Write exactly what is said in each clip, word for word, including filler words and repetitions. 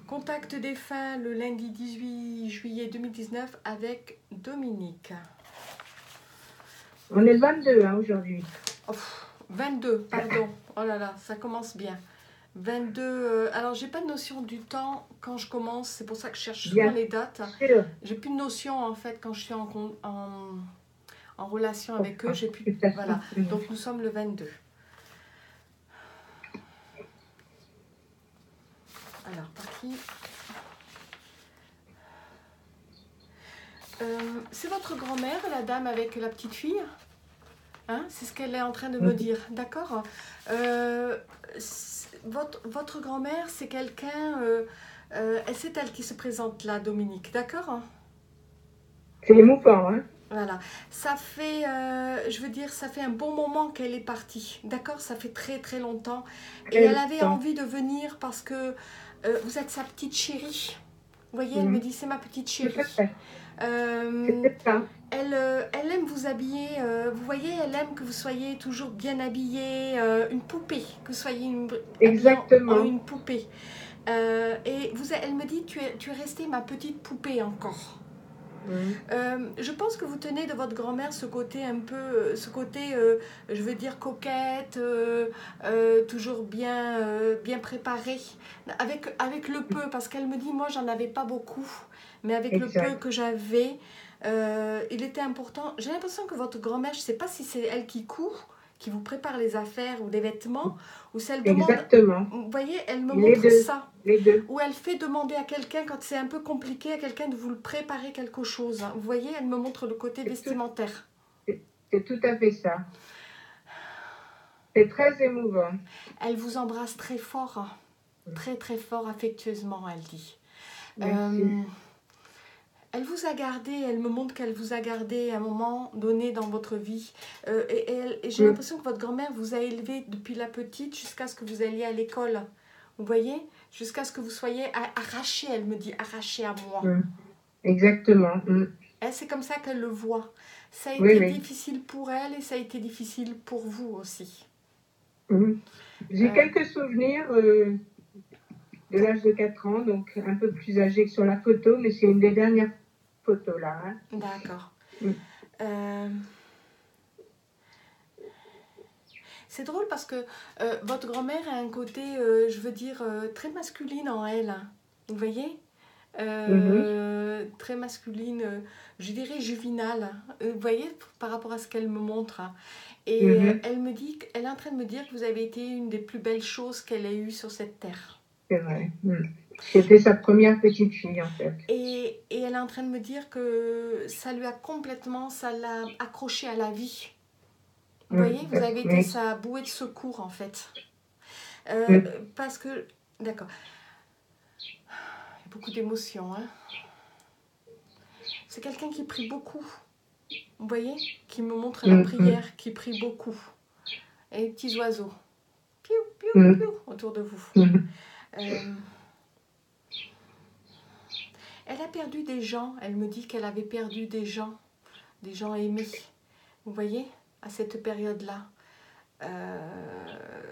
Contact défunt le lundi dix-huit juillet deux mille dix-neuf avec Dominique. On est le vingt-deux hein, aujourd'hui. Oh, vingt-deux, pardon. Oh là là, ça commence bien. vingt-deux. Euh, alors, j'ai pas de notion du temps quand je commence. C'est pour ça que je cherche souvent Bien les dates. sûr. J'ai plus de notion en fait quand je suis en, en, en relation avec eux. J'ai plus. Tout à fait. Voilà. Donc, nous sommes le vingt-deux. Alors, par qui euh, C'est votre grand-mère, la dame avec la petite fille hein, c'est ce qu'elle est en train de me dire, d'accord euh, Votre, votre grand-mère, c'est quelqu'un... Euh, euh, c'est elle qui se présente là, Dominique, d'accord? C'est émouvant, hein. Voilà. Ça fait, euh, je veux dire, ça fait un bon moment qu'elle est partie, d'accord? Ça fait très très longtemps. Et elle avait envie de venir parce que euh, vous êtes sa petite chérie. Vous voyez, elle mmh. me dit, c'est ma petite chérie. Euh, elle, euh, elle aime vous habiller, euh, vous voyez, elle aime que vous soyez toujours bien habillée, euh, une poupée, que vous soyez une, exactement en, en une poupée. Euh, et vous, elle me dit, tu es, tu es restée ma petite poupée encore. Mmh. Euh, je pense que vous tenez de votre grand-mère ce côté un peu, ce côté, euh, je veux dire, coquette, euh, euh, toujours bien, euh, bien préparée, avec, avec le peu, parce qu'elle me dit, moi, j'en avais pas beaucoup, mais avec exact. Le peu que j'avais, euh, il était important. J'ai l'impression que votre grand-mère, je ne sais pas si c'est elle qui court, qui vous prépare les affaires ou les vêtements, ou si elle demande... Exactement. Vous voyez, elle me les montre deux, ça. Les deux. Ou elle fait demander à quelqu'un, quand c'est un peu compliqué, à quelqu'un de vous le préparer quelque chose. Vous voyez, elle me montre le côté vestimentaire. C'est tout à fait ça. C'est très émouvant. Elle vous embrasse très fort, très très fort, affectueusement, elle dit. Merci. Euh, elle vous a gardé, elle me montre qu'elle vous a gardé à un moment donné dans votre vie. Euh, et et, et j'ai mmh. l'impression que votre grand-mère vous a élevé depuis la petite jusqu'à ce que vous alliez à l'école. Vous voyez, jusqu'à ce que vous soyez arraché, elle me dit, arraché à moi. Mmh. Exactement. Mmh. C'est comme ça qu'elle le voit. Ça a oui, été oui. difficile pour elle et ça a été difficile pour vous aussi. Mmh. J'ai euh... quelques souvenirs euh, de l'âge de quatre ans, donc un peu plus âgée que sur la photo, mais c'est une des dernières photos là. Hein. D'accord. Mmh. Euh... C'est drôle parce que euh, votre grand-mère a un côté, euh, je veux dire, euh, très masculine en elle. Vous voyez euh, mmh. Très masculine, euh, je dirais juvénale. Euh, vous voyez, par rapport à ce qu'elle me montre. Et mmh. euh, elle me dit, elle est en train de me dire que vous avez été une des plus belles choses qu'elle ait eues sur cette terre. C'est vrai. Mmh. C'était sa première petite fille en fait. Et, et elle est en train de me dire que ça lui a complètement, ça l'a accrochée à la vie. Vous mmh. voyez, vous avez été sa bouée de secours en fait. Euh, mmh. Parce que, d'accord, il y a beaucoup d'émotions. Hein. C'est quelqu'un qui prie beaucoup. Vous voyez, qui me montre la mmh. prière, qui prie beaucoup. Et les petits oiseaux. Piou, piou, mmh. piou, autour de vous. Mmh. Euh, elle a perdu des gens. Elle me dit qu'elle avait perdu des gens. Des gens aimés. Vous voyez, à cette période-là. Euh...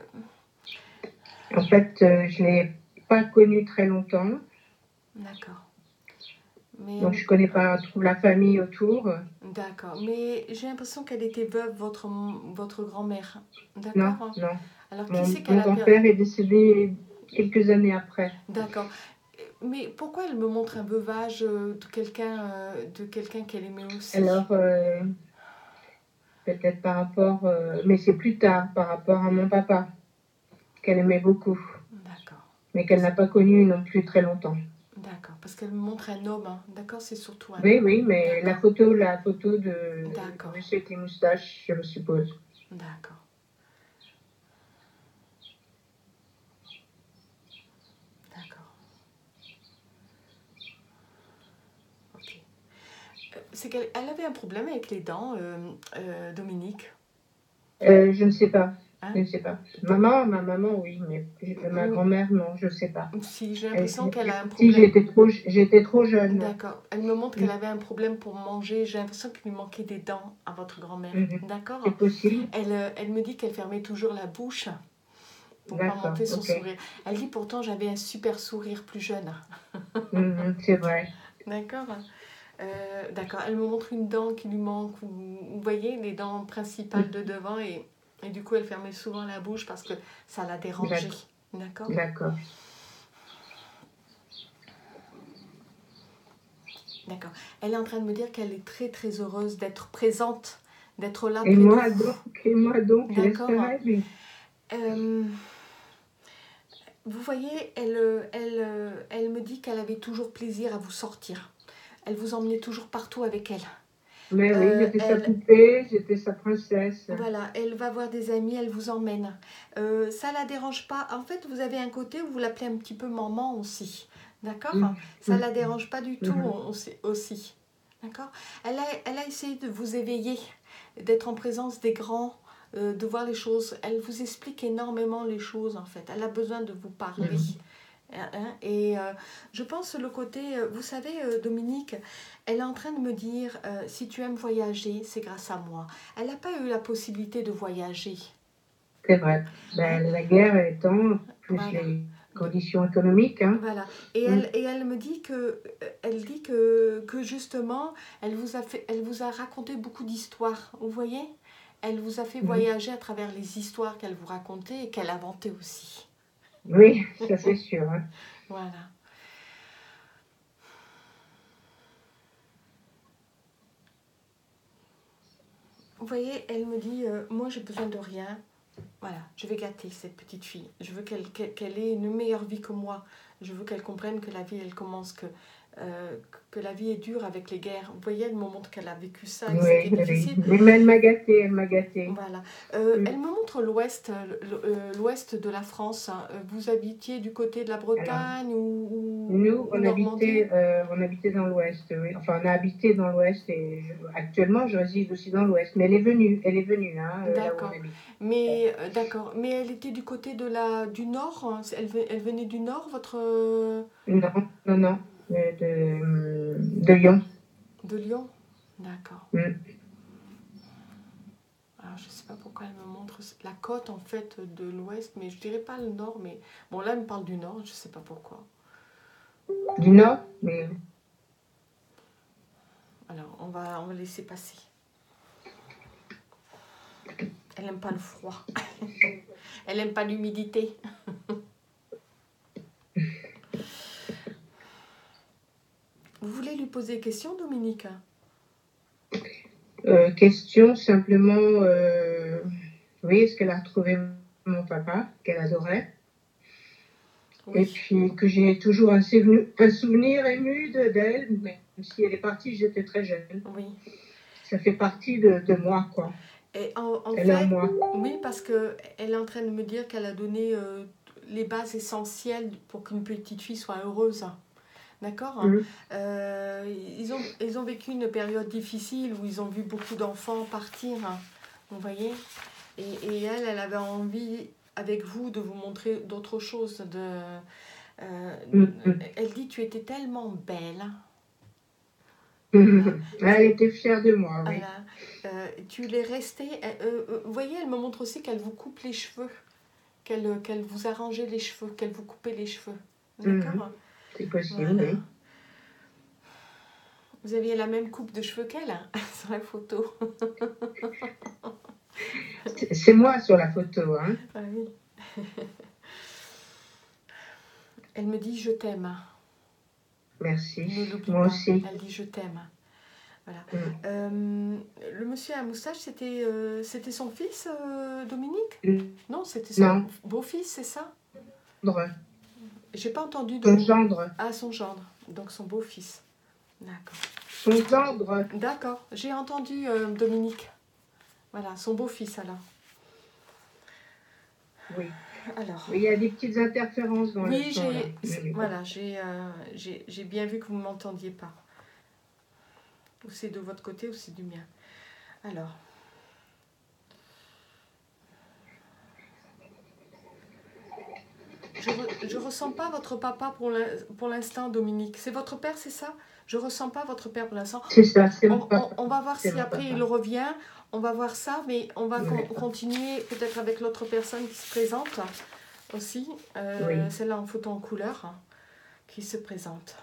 En fait, euh, je ne l'ai pas connue très longtemps. D'accord. Mais donc, je ne connais pas trop la famille autour. D'accord. Mais j'ai l'impression qu'elle était veuve, votre, votre grand-mère. Non, D'accord. non. Alors, qui mon c'est qu'elle mon a grand-père est décédé quelques années après. D'accord. Mais pourquoi elle me montre un veuvage de quelqu'un euh, de quelqu'un qu'elle aimait aussi? Alors, euh, peut-être par rapport... Euh, mais c'est plus tard, par rapport à mon papa, qu'elle aimait beaucoup. D'accord. Mais qu'elle n'a pas connu non plus très longtemps. D'accord, parce qu'elle me montre un homme, hein. D'accord, c'est surtout un oui, homme. Oui, oui, mais la photo, la photo de monsieur avec les moustaches, je le suppose. D'accord. C'est qu'elle elle avait un problème avec les dents, euh, euh, Dominique. euh, Je ne sais pas. Hein? Je ne sais pas. Maman, ma maman, oui, mais ma grand-mère, non, je ne sais pas. Si, j'ai l'impression qu'elle a un problème. Si, j'étais trop, j'étais trop jeune. D'accord. Elle me montre qu'elle avait un problème pour manger. J'ai l'impression qu'il lui manquait des dents à votre grand-mère. Mm-hmm. D'accord. C'est possible. Elle, elle me dit qu'elle fermait toujours la bouche. pour pas D'accord, monter son ok. sourire. Elle dit pourtant j'avais un super sourire plus jeune. Mhm, c'est vrai. D'accord. Euh, d'accord. Elle me montre une dent qui lui manque. Vous, vous voyez les dents principales de devant et, et du coup elle fermait souvent la bouche parce que ça la dérangeait. D'accord. D'accord. D'accord. Elle est en train de me dire qu'elle est très très heureuse d'être présente, d'être là Et près moi de vous. donc, et moi donc, je D'accord. l'espérais, lui. Euh, vous voyez, elle, elle, elle me dit qu'elle avait toujours plaisir à vous sortir. Elle vous emmenait toujours partout avec elle. Mais oui, Euh, j'étais sa elle, poupée, j'étais sa princesse. voilà, elle va voir des amis, elle vous emmène. Euh, ça la dérange pas. En fait, vous avez un côté où vous l'appelez un petit peu maman aussi. D'accord. Mhm, Ça la dérange pas du tout mhm, on- on- aussi. D'accord. Elle a, elle a essayé de vous éveiller, d'être en présence des grands, euh, de voir les choses. Elle vous explique énormément les choses en fait. Elle a besoin de vous parler. mhm. Hein, et euh, je pense le côté, euh, vous savez euh, Dominique, elle est en train de me dire, euh, si tu aimes voyager, c'est grâce à moi. Elle n'a pas eu la possibilité de voyager. C'est vrai. Ben, Hein. la guerre étant, plus Voilà. les conditions économiques. Hein. Voilà. Et, Mm. elle, et elle me dit que, elle dit que, que justement, elle vous, a fait, elle vous a raconté beaucoup d'histoires. Vous voyez. Elle vous a fait Mm. voyager à travers les histoires qu'elle vous racontait et qu'elle inventait aussi. Oui, ça c'est sûr. Hein. Voilà. Vous voyez, elle me dit, euh, moi j'ai besoin de rien. Voilà, je vais gâter cette petite fille. Je veux qu'elle qu'elle, qu'elle ait une meilleure vie que moi. Je veux qu'elle comprenne que la vie, elle commence, que, euh, que la vie est dure avec les guerres. Vous voyez, elle me montre qu'elle a vécu ça et que Oui, c'était oui. difficile. Mais, mais elle m'a gâtée, elle m'a gâtée. Voilà. Euh, Mm. elle me montre l'ouest, euh, l'ouest de la France. Vous habitiez du côté de la Bretagne Alors, ou, ou, nous, ou on Normandie? habitait, euh, on habitait dans l'Ouest, oui. Enfin, on a habité dans l'Ouest et je- actuellement, je réside aussi dans l'Ouest. Mais elle est venue, elle est venue, hein, euh, là où on D'accord. habite. Mais euh, d'accord. Mais elle était du côté de la du nord. Hein. Elle, ve- elle venait du nord, votre euh, Non, non, non, euh, de, de Lyon. de Lyon. D'accord. Mm. Alors, je sais pas pourquoi elle me montre la côte en fait de l'ouest, mais je dirais pas le nord. Mais bon, là, elle me parle du nord. Je sais pas pourquoi. Du Nord, mais Alors, on va on va laisser passer. Elle aime pas le froid. Elle aime pas l'humidité. Vous voulez lui poser des questions, Dominique? euh, question simplement, euh, oui, est-ce qu'elle a retrouvé mon papa, qu'elle adorait? Oui. Et puis que j'ai toujours un souvenir, un souvenir ému de- d'elle, même si elle est partie, j'étais très jeune. Oui. Ça fait partie de, de moi, quoi. Et en, en Elle fait, est en moi. oui, parce qu'elle est en train de me dire qu'elle a donné euh, les bases essentielles pour qu'une petite fille soit heureuse. D'accord. Mm. euh, ils, ont, ils ont vécu une période difficile où ils ont vu beaucoup d'enfants partir. Vous voyez. Et, et elle, elle avait envie, avec vous, de vous montrer d'autres choses. De, euh, Mm. elle dit, tu étais tellement belle. Mm. Elle était fière de moi, oui. Voilà. Euh, tu l'es restée. Euh, euh, vous voyez, elle me montre aussi qu'elle vous coupe les cheveux, qu'elle qu'elle vous arrangeait les cheveux, qu'elle vous coupait les cheveux. D'accord. Mm. C'est possible, Voilà. oui. Vous aviez la même coupe de cheveux qu'elle hein, sur la photo. C'est- C'est moi sur la photo, hein. Ah oui. Elle me dit je t'aime. Merci. Ne l'oublie Moi pas. aussi. Elle dit je t'aime. Voilà. Mm. Euh, le monsieur à moustache, c'était euh, c'était son fils, euh, Dominique? Mm. Non, c'était son Non. beau-fils, c'est ça? Gendre. J'ai pas entendu. Son De... gendre. Ah, son gendre. Donc son beau-fils. D'accord. Son gendre. D'accord. J'ai entendu euh, Dominique. Voilà, son beau-fils alors. Oui. Alors. Il y a des petites interférences dans Oui, le son, là. j'ai Oui. voilà, j'ai euh, j'ai j'ai bien vu que vous ne m'entendiez pas. Ou c'est de votre côté ou c'est du mien. Alors. Je, re, je ressens pas votre papa pour l'instant, Dominique. C'est votre père, c'est ça? Je ressens pas votre père pour l'instant. C'est ça, c'est on, mon papa. On, on va voir si après papa. il revient. On va voir ça, mais on va Oui. con continuer peut-être avec l'autre personne qui se présente. aussi. Euh, Oui. Celle-là en photo en couleur hein, qui se présente.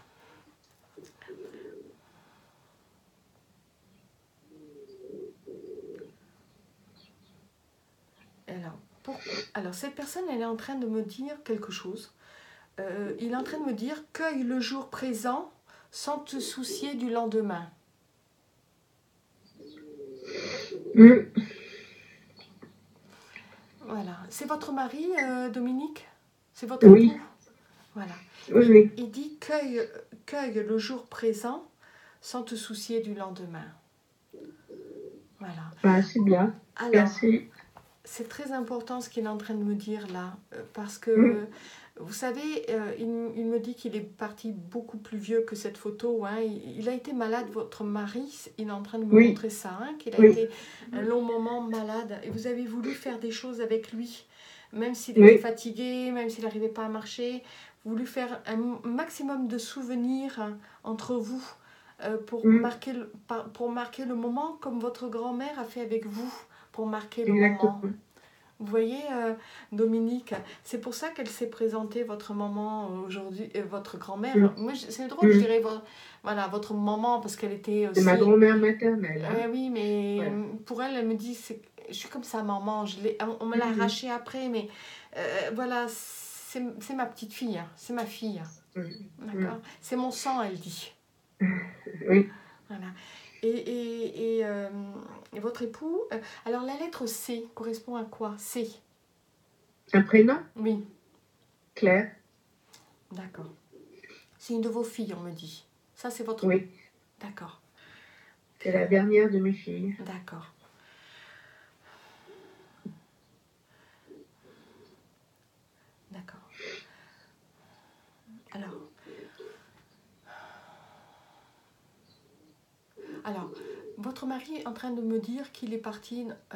Alors, pour... Alors, cette personne, elle est en train de me dire quelque chose. Euh, il est en train de me dire « Cueille le jour présent sans te soucier du lendemain. » Mm. Voilà. C'est votre mari, euh, Dominique? C'est votre Oui. époux? Voilà. Oui, il, oui. il dit cueille, cueille le jour présent sans te soucier du lendemain. Voilà. Ah, c'est bien. Alors, Merci. c'est très important ce qu'il est en train de me dire là, euh, parce que, Mm. vous savez, euh, il, il me dit qu'il est parti beaucoup plus vieux que cette photo. Hein. Il, il a été malade, votre mari, il est en train de me Oui. montrer ça, hein, qu'il a Oui. été un long moment malade, et vous avez voulu faire des choses avec lui, même s'il Oui. était fatigué, même s'il n'arrivait pas à marcher, voulu faire un maximum de souvenirs hein, entre vous, euh, pour, Mm. marquer le, pour marquer le moment, comme votre grand-mère a fait avec vous, pour marquer le Exactement. moment. Vous voyez, euh, Dominique, c'est pour ça qu'elle s'est présentée, votre maman aujourd'hui, euh, votre grand-mère. Mm. Moi, je- c'est drôle, Mm. je dirais, vo- voilà, votre maman, parce qu'elle était C'est ma aussi... grand-mère maternelle. Hein. Euh, oui, mais Voilà. pour elle, elle me dit, c'est- je suis comme ça, maman. Je l'ai- on me l'a Mhm. arraché après, mais euh, voilà, c'est c'est ma petite fille, hein, c'est ma fille. Mm. D'accord. C'est mon sang, elle dit. Oui. Voilà. Et, et, et, euh, et votre époux, euh, alors la lettre C correspond à quoi? C. Un prénom? Oui, Claire. d'accord. C'est une de vos filles, on me dit. Ça, c'est votre... Oui. D'accord, C'est la dernière de mes filles. d'accord. D'accord. Alors... Alors, votre mari est en train de me dire qu'il est parti... Euh,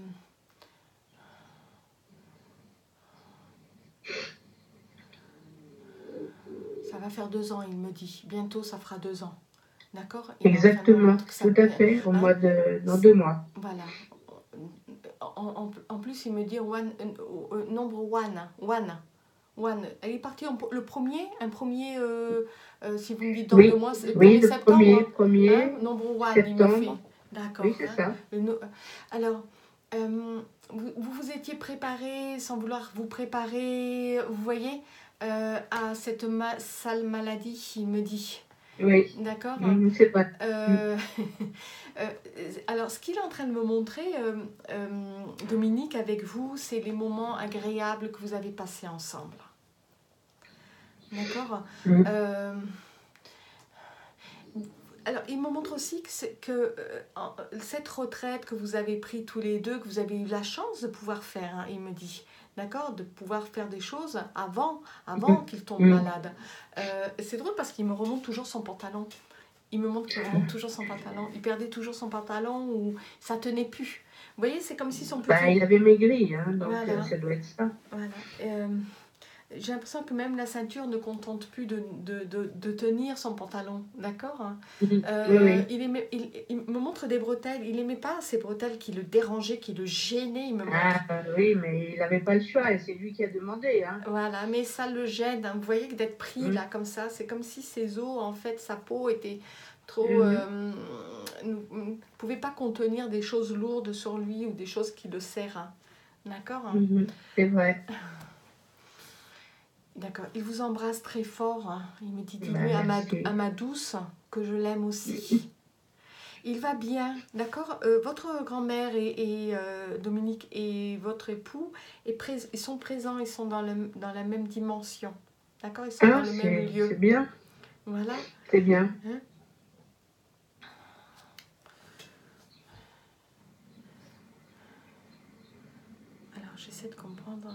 ça va faire deux ans, il me dit. Bientôt, ça fera deux ans. D'accord? Il est en train de me Exactement. montrer que ça- Tout à fait. Au hein, mois de... Dans deux mois. Voilà. En, en- en plus, il me dit one, euh, euh, nombre one. One. One. Elle est partie en- le premier, un premier, euh, euh, si vous me dites dans Oui. deux mois, c'est le Oui, premier le septembre. premier. Hein, Premier nombre one, il me fait. septembre. D'accord. Oui, c'est Hein. ça. Le no- Alors, euh, vous, vous vous étiez préparé, sans vouloir vous préparer, vous voyez, euh, à cette ma sale maladie, il me dit. Oui. D'accord. Mm, c'est vrai. Euh, euh, alors, ce qu'il est en train de me montrer, euh, euh, Dominique, avec vous, c'est les moments agréables que vous avez passés ensemble. D'accord. Mm. euh, Alors, il me montre aussi que, c'est- que euh, en- cette retraite que vous avez pris tous les deux, que vous avez eu la chance de pouvoir faire, hein, il me dit, d'accord, de pouvoir faire des choses avant, avant qu'il tombe Mm. malade. Euh, c'est drôle parce qu'il me remonte toujours son pantalon. Il me montre qu'il remonte toujours son pantalon. Il perdait toujours son pantalon ou ça tenait plus. Vous voyez, c'est comme si son petit... Bah, il avait maigri, hein, donc Voilà. euh, ça doit être ça. Voilà. Euh, j'ai l'impression que même la ceinture ne contente plus de, de, de, de tenir son pantalon, d'accord. Mm. euh, Oui, oui. il, aimait, il, il me montre des bretelles. Il n'aimait pas ces bretelles qui le dérangeaient, qui le gênaient, il me montre. Ah oui, mais il n'avait pas le choix et c'est lui qui a demandé. Hein. Voilà, mais ça le gêne. Hein. Vous voyez que d'être pris Mm. là comme ça, c'est comme si ses os, en fait, sa peau était trop... Mhm. euh, ne ne pouvait pas contenir des choses lourdes sur lui ou des choses qui le serrent. Hein. D'accord. Hein. Mhm. C'est vrai. D'accord. Il vous embrasse très fort. Hein. Il me dit, Bah, dis-lui à, ma, merci. à ma douce que je l'aime aussi. Il va bien, d'accord. euh, Votre grand-mère et, et euh, Dominique et votre époux, est prés- ils sont présents, ils sont dans, le, dans la même dimension. D'accord. Ils sont Ah, dans le même c'est lieu. c'est bien. Voilà. C'est bien. Hein. Alors, j'essaie de comprendre.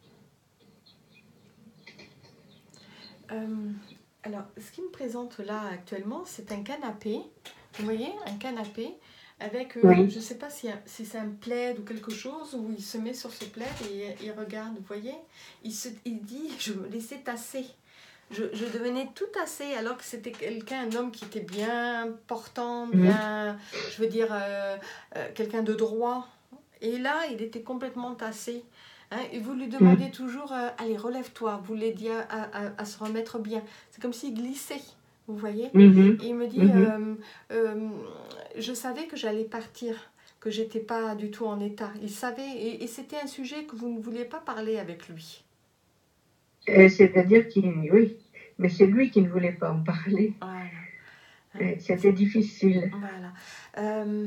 Euh, alors, ce qu'il me présente là actuellement, c'est un canapé. Vous voyez, un canapé avec, euh, Oui. je ne sais pas si, si c'est un plaid ou quelque chose, où il se met sur ce plaid et il regarde, vous voyez. Il, se, il dit, je me laissais tasser. Je, je devenais tout tassée alors que c'était quelqu'un, un homme qui était bien portant, bien, je veux dire, euh, euh, quelqu'un de droit. Et là, il était complètement tassé. Hein, et vous lui demandiez mmh. toujours, euh, allez, relève-toi, vous l'aidiez à, à, à se remettre bien. C'est comme s'il glissait, vous voyez. Mmh. Et il me dit, mmh. euh, euh, je savais que j'allais partir, que j'étais pas du tout en état. Il savait, et, et c'était un sujet que vous ne vouliez pas parler avec lui. C'est-à-dire qu'il, oui, mais c'est lui qui ne voulait pas en parler. Voilà. Hein, c'était difficile. Voilà. Euh...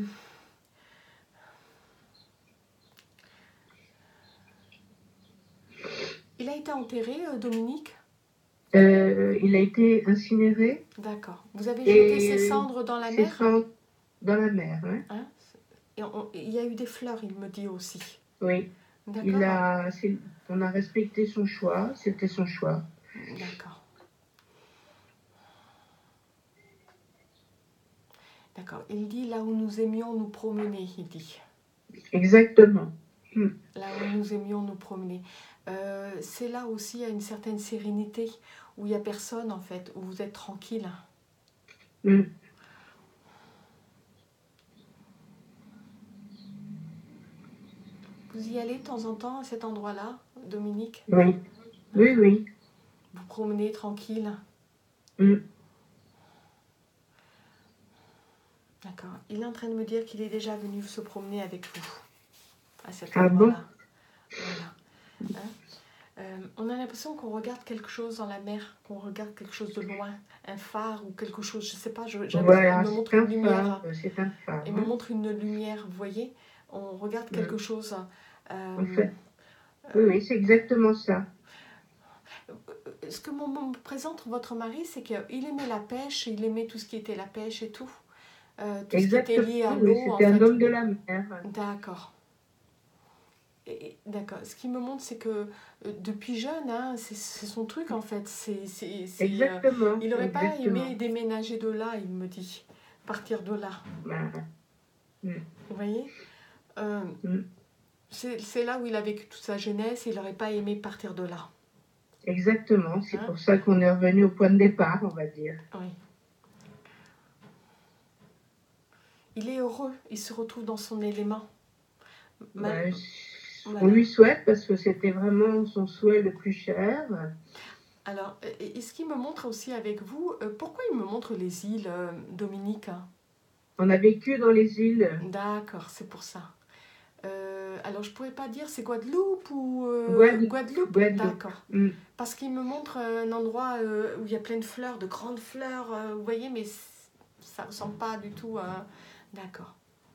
Il a été enterré, euh, Dominique? euh, Il a été incinéré. D'accord. Vous avez jeté ses cendres dans la mer? Cendres dans la mer, hein. Hein? Et on, il y a eu des fleurs, il me dit aussi. Oui. Il a, on a respecté son choix, c'était son choix. D'accord. D'accord. Il dit là où nous aimions nous promener, il dit. Exactement. Là où nous aimions nous promener. Euh, c'est là aussi, il y a une certaine sérénité, où il n'y a personne en fait, où vous êtes tranquille. Mm. Vous y allez de temps en temps à cet endroit-là, Dominique? Oui, oui, oui. Vous promenez tranquille? Mm. D'accord. Il est en train de me dire qu'il est déjà venu se promener avec vous à cet ah endroit-là. Bon Voilà. Hein? Euh, on a l'impression qu'on regarde quelque chose dans la mer, qu'on regarde quelque chose de loin, un phare ou quelque chose, je ne sais pas, je, voilà, il me montre une lumière. C'est un phare. Il me montre une lumière, vous voyez? On regarde quelque mmh. chose. Euh, en fait, oui, oui, c'est exactement ça. Ce que me présente votre mari, c'est qu'il aimait la pêche, il aimait tout ce qui était la pêche et tout. Euh, tout exactement, ce qui était lié à l'eau. Oui, c'était un fait. homme de la mer. D'accord. D'accord. Ce qui me montre, c'est que euh, depuis jeune, hein, c'est son truc en fait. C'est, c'est, c'est, exactement. Euh, il n'aurait pas exactement. aimé déménager de là, il me dit. Partir de là. Bah, mm. Vous voyez euh, mm. C'est là où il a vécu toute sa jeunesse, il n'aurait pas aimé partir de là. Exactement. C'est hein? pour ça qu'on est revenu au point de départ, on va dire. Oui. Il est heureux, il se retrouve dans son élément. Mal... Bah, Voilà. On lui souhaite parce que c'était vraiment son souhait le plus cher. Alors, et ce qu'il me montre aussi avec vous, pourquoi il me montre les îles, Dominique? On a vécu dans les îles. D'accord, c'est pour ça. Euh, alors, je ne pourrais pas dire c'est Guadeloupe ou euh, Guadeloupe. Guadeloupe, Guadeloupe. D'accord. Mm. Parce qu'il me montre un endroit euh, où il y a plein de fleurs, de grandes fleurs, euh, vous voyez, mais ça ne ressemble pas du tout à... D'accord.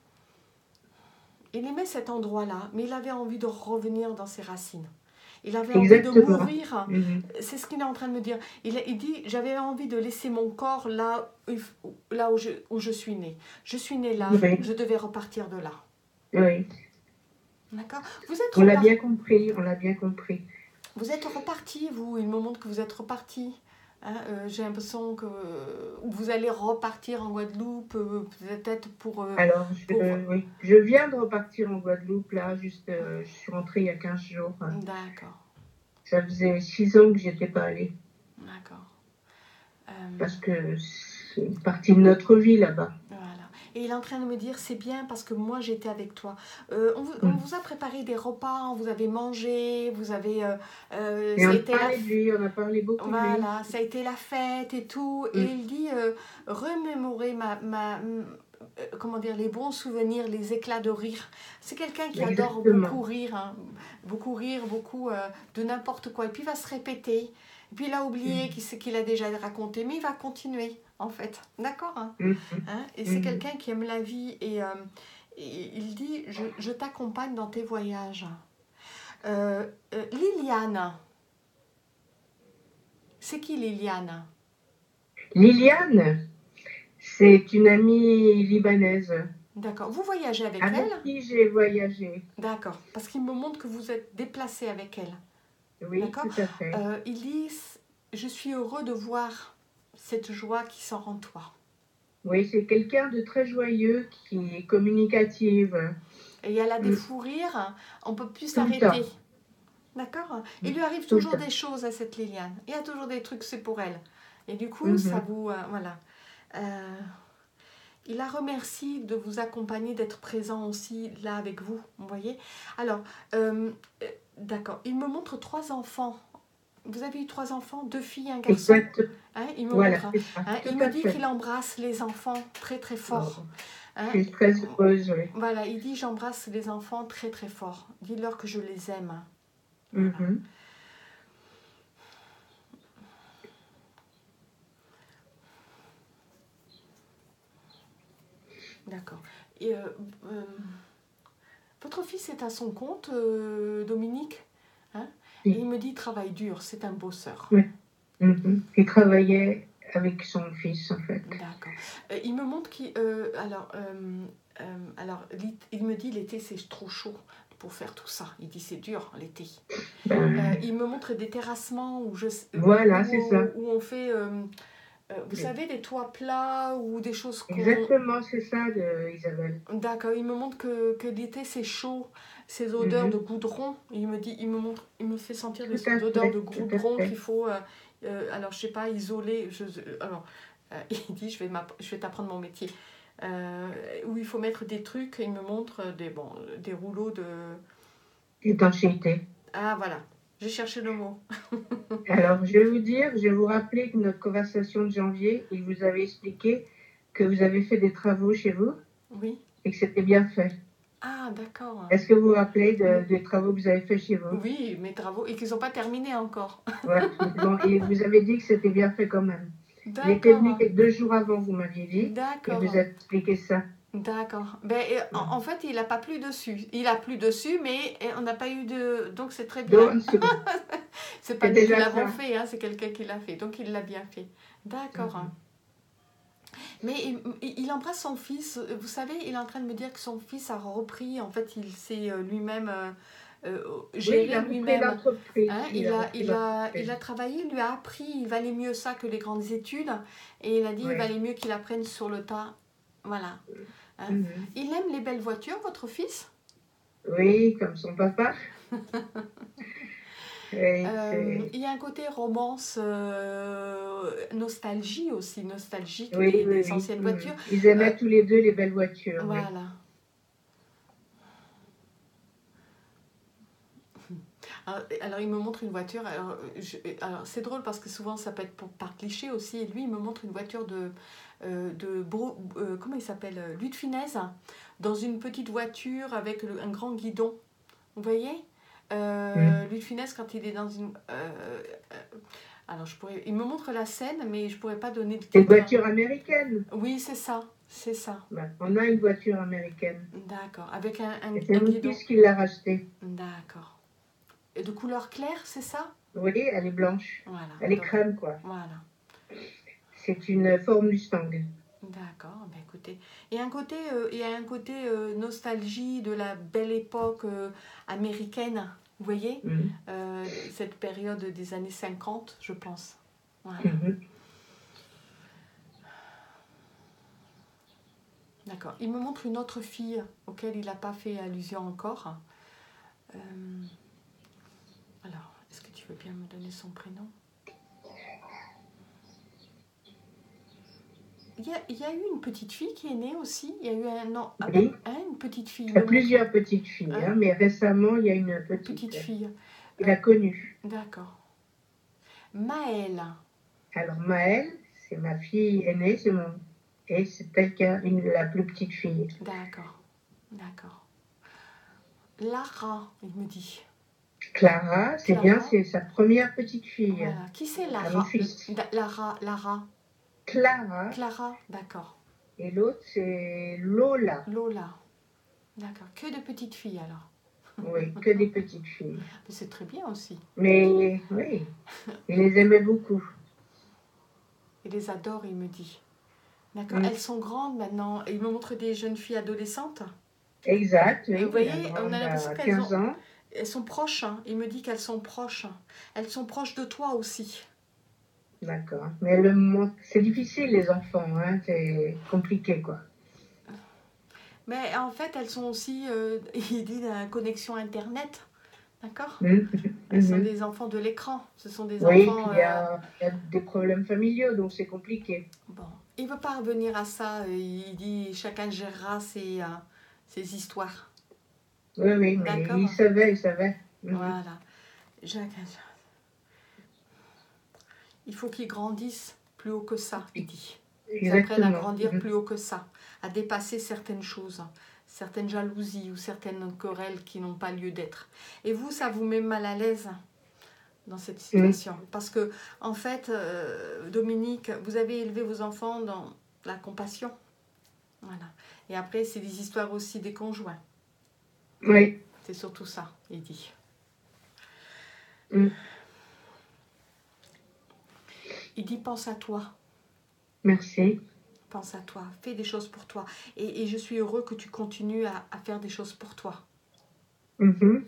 Il aimait cet endroit-là, mais il avait envie de revenir dans ses racines. Il avait Exactement. envie de mourir. Mm-hmm. C'est ce qu'il est en train de me dire. Il, il dit, j'avais envie de laisser mon corps là, là où, je, où je suis née. Je suis née là, oui. Je devais repartir de là. Oui. D'accord. Vous êtes On l'a bien compris, on l'a bien compris. Vous êtes reparti, vous. Il me montre que vous êtes reparti. Hein, euh, j'ai l'impression que vous allez repartir en Guadeloupe, euh, peut-être pour... Euh, Alors, je, pour... Euh, oui. je viens de repartir en Guadeloupe, là, juste, euh, je suis rentrée il y a quinze jours. Hein. D'accord. Ça faisait six ans que j'y étais pas allée. D'accord. Euh... Parce que c'est une partie de notre vie, là-bas. Voilà. Et il est en train de me dire, c'est bien parce que moi, j'étais avec toi. Euh, on, vous, mm. on vous a préparé des repas, vous avez mangé, vous avez... Euh, euh, et ça on, a été parlé la... de lui, on a parlé beaucoup voilà, de lui. Voilà, ça a été la fête et tout. Mm. Et il dit, euh, remémorer ma... ma euh, comment dire, les bons souvenirs, les éclats de rire. C'est quelqu'un qui Exactement. adore beaucoup rire, hein, beaucoup rire, beaucoup euh, de n'importe quoi. Et puis il va se répéter. Et puis il a oublié mmh. ce qu'il a déjà raconté, mais il va continuer, en fait. D'accord hein mmh. hein Et c'est mmh. quelqu'un qui aime la vie. Et, euh, et il dit, je, je t'accompagne dans tes voyages. Euh, euh, Liliane. C'est qui Liliane? Liliane, c'est une amie libanaise. D'accord. Vous voyagez avec, avec elle? Avec qui j'ai voyagé. D'accord. Parce qu'il me montre que vous êtes déplacé avec elle. Oui, tout à fait. Euh, il dit, je suis heureux de voir cette joie qui sort en toi. Oui, c'est quelqu'un de très joyeux, qui est communicative. Et elle a des fous rires, on ne peut plus s'arrêter. D'accord. Il lui arrive toujours des choses à cette Liliane. Il y a toujours des trucs, c'est pour elle. Et du coup, mm-hmm. ça vous... Euh, voilà. Euh, il la remercie de vous accompagner, d'être présent aussi là avec vous, vous voyez. Alors, euh, D'accord. Il me montre trois enfants. Vous avez eu trois enfants, deux filles et un garçon. Exact. Hein, il me Voilà, montre. c'est ça. Hein, Tout il à me dit fait. qu'il embrasse les enfants très très fort. Oh, Hein, je suis très heureuse, oui. voilà, il dit j'embrasse les enfants très très fort. Dis-leur que je les aime. Mhm. Voilà. D'accord. Et, euh, euh, votre fils est à son compte, euh, Dominique, hein? Oui. Et il me dit travaille dur, c'est un bosseur. Oui. Mhm. Il travaillait avec son fils, en fait. D'accord. Euh, il me montre qu'il... euh, alors, euh, euh, alors, il, il me dit l'été c'est trop chaud pour faire tout ça. Il dit c'est dur l'été. Ben, Euh, il me montre des terrassements où, je, voilà, où, c'est ça. où on fait, euh, euh, vous Oui. savez, des toits plats ou des choses qu'on... Exactement, c'est ça, de Isabelle. D'accord, il me montre que, que l'été c'est chaud, ces odeurs Mhm. de goudron. Il me dit, il me montre, il me fait sentir Tout des à odeurs fait, de tout à goudron fait. qu'il faut, euh, euh, alors je sais pas, isoler. Je, alors, euh, il dit, je vais, je vais t'apprendre mon métier. Euh, où il faut mettre des trucs. Il me montre des, bon, des rouleaux de... Étanchéité. Ah voilà, j'ai cherché le mot. Alors, je vais vous dire, je vais vous rappeler que notre conversation de janvier, il vous avait expliqué que vous avez fait des travaux chez vous. Oui. Et que c'était bien fait. Ah, d'accord. Est-ce que vous vous rappelez de, des travaux que vous avez fait chez vous? Oui, mes travaux, et qu'ils n'ont pas terminé encore. Ouais. Bon, et vous avez dit que c'était bien fait quand même. Il était D'accord. venu quelques- deux jours avant, vous m'aviez dit. Et D'accord. vous avez expliqué ça. D'accord. Ben, et en, en fait, il n'a pas plu dessus. Il a plu dessus, mais on n'a pas eu de... Donc c'est très bien. Donc, c'est c'est pas c'est nous qui déjà l'avons ça. fait, hein, c'est quelqu'un qui l'a fait. Donc il l'a bien fait. D'accord. Mhm. Mais il, il- il embrasse son fils. Vous savez, il est en train de me dire que son fils a repris. En fait, il s'est euh, lui-même euh, euh, Oui, géré il a repris lui-même. l'entreprise. Hein, il, il, a a, repris il, a, l'entreprise. il a travaillé, il lui a appris. Il valait mieux ça que les grandes études. Et il a dit, Ouais. il valait mieux qu'il apprenne sur le tas. Voilà. Hein. Mhm. Il aime les belles voitures, votre fils? Oui, comme son papa. Oui, Euh, c'est- il y a un côté romance, euh, nostalgie aussi, nostalgique oui, des, oui, des oui. anciennes Mhm. voitures. Ils aimaient Euh, tous les deux les belles voitures. Oui. Voilà. Alors, alors, il me montre une voiture. Alors, je- alors, c'est drôle parce que souvent ça peut être pour, par cliché aussi. Et lui, il me montre une voiture de, euh, de Bro- euh, comment il s'appelle, euh, Louis de Funès, dans une petite voiture avec le- un grand guidon. Vous voyez, euh, Mhm. Louis de Funès quand il est dans une. euh, euh, alors, je pourrais, il me montre la scène, mais je pourrais pas donner de C'est une titre. voiture américaine. Oui, c'est ça, c'est ça. Ben, on a une voiture américaine. D'accord. Avec un, un, Et c'est un mon guidon. fils qui l'a rachetée. D'accord. Et de couleur claire, c'est ça? Oui, elle est blanche. Voilà. Elle est Donc, crème, quoi. voilà. C'est une Ford Mustang. D'accord, ben écoutez. Et un côté, euh, il y a un côté euh, nostalgie de la belle époque euh, américaine, vous voyez, Mhm. euh, cette période des années cinquante, je pense. Voilà. Mhm. D'accord. Il me montre une autre fille auquel il n'a pas fait allusion encore. Euh, alors, est-ce que tu veux bien me donner son prénom? Il y, a, il y a eu une petite fille qui est née aussi. Il y a eu un an. Oui. Hein, une petite fille. Il y a me plusieurs montre. petites filles, Hein? hein, mais récemment, il y a une Une petite. petite fille. Il a connu. D'accord. Maëlle. Alors, Maëlle, c'est ma fille aînée, c'est mon... et c'est elle qui a une, la plus petite fille. D'accord. D'accord. Lara, il me dit. Clara, c'est Clara. bien, c'est sa première petite fille. Voilà. Qui c'est À mon Lara? fils. Da- Lara, Lara. Clara. Clara, d'accord. Et l'autre, c'est Lola. Lola. D'accord. Que de petites filles alors. Oui, que des petites filles. Mais c'est très bien aussi. Mais oui, il les aimait beaucoup. Il les adore, il me dit. D'accord. Mm. Elles sont grandes maintenant. Il me montre des jeunes filles adolescentes. Exact, oui. Vous voyez, La on grande a l'impression a qu'elles quinze ont... ans. Elles sont proches. Hein. Il me dit qu'elles sont proches. Elles sont proches de toi aussi. D'accord. Mais le mo- c'est difficile, les enfants. Hein, c'est compliqué, quoi. Mais en fait, elles sont aussi, euh, il dit, la connexion Internet. D'accord. Mm. Elles sont Mhm. des enfants de l'écran. Ce sont des Oui, enfants... puis il y, euh, a, il y a des problèmes familiaux, donc c'est compliqué. Bon, il ne veut pas revenir à ça. Il dit chacun gérera ses, euh, ses histoires. Oui, oui, mais D'accord. il savait, il savait. Mhm. Voilà. Jacques, il faut qu'il grandisse plus haut que ça, il dit. Ils apprennent à grandir plus haut que ça, à dépasser certaines choses, certaines jalousies ou certaines querelles qui n'ont pas lieu d'être. Et vous, ça vous met mal à l'aise dans cette situation. Mmh. Parce que, en fait, euh, Dominique, vous avez élevé vos enfants dans la compassion. Voilà. Et après, c'est des histoires aussi des conjoints. Oui. C'est surtout ça, il dit. Mmh. Il dit, pense à toi. Merci. Pense à toi. Fais des choses pour toi. Et, et je suis heureux que tu continues à, à faire des choses pour toi. Mmh.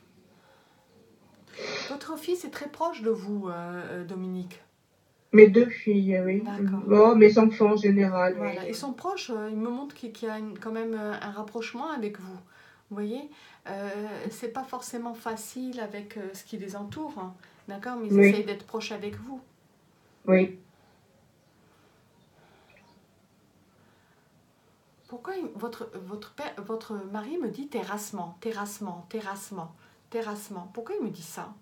Votre fils est très proche de vous, euh, Dominique. Mes deux filles, oui. D'accord. Oh, mes enfants en général. Voilà, oui. ils sont proches. Ils me montrent qu'il y a une, quand même un rapprochement avec vous. Vous voyez, euh, c'est pas forcément facile avec euh, ce qui les entoure, hein, d'accord, mais ils oui. essayent d'être proches avec vous. Oui. Pourquoi votre, votre, père, votre mari me dit terrassement, terrassement, terrassement, terrassement? Pourquoi il me dit ça?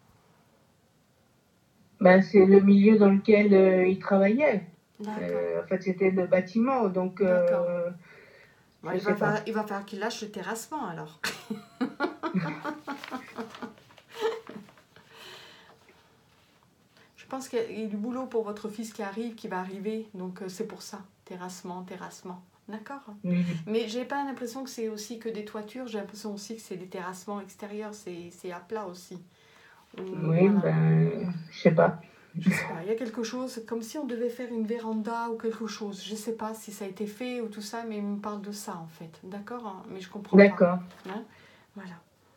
Ben, c'est le milieu dans lequel euh, il travaillait. Euh, en fait, c'était le bâtiment, donc... Euh, bon, il, va faire, il va falloir qu'il lâche le terrassement, alors. Je pense qu'il y a du boulot pour votre fils qui arrive, qui va arriver, donc euh, c'est pour ça, terrassement, terrassement. D'accord. Mmh. Mais j'ai pas l'impression que c'est aussi que des toitures, j'ai l'impression aussi que c'est des terrassements extérieurs, c'est à plat aussi. Ou, oui, voilà. Ben, je sais pas. Je sais pas, il y a quelque chose, comme si on devait faire une véranda ou quelque chose. Je sais pas si ça a été fait ou tout ça, mais il me parle de ça en fait. D'accord, hein, mais je comprends pas. D'accord. Hein, voilà.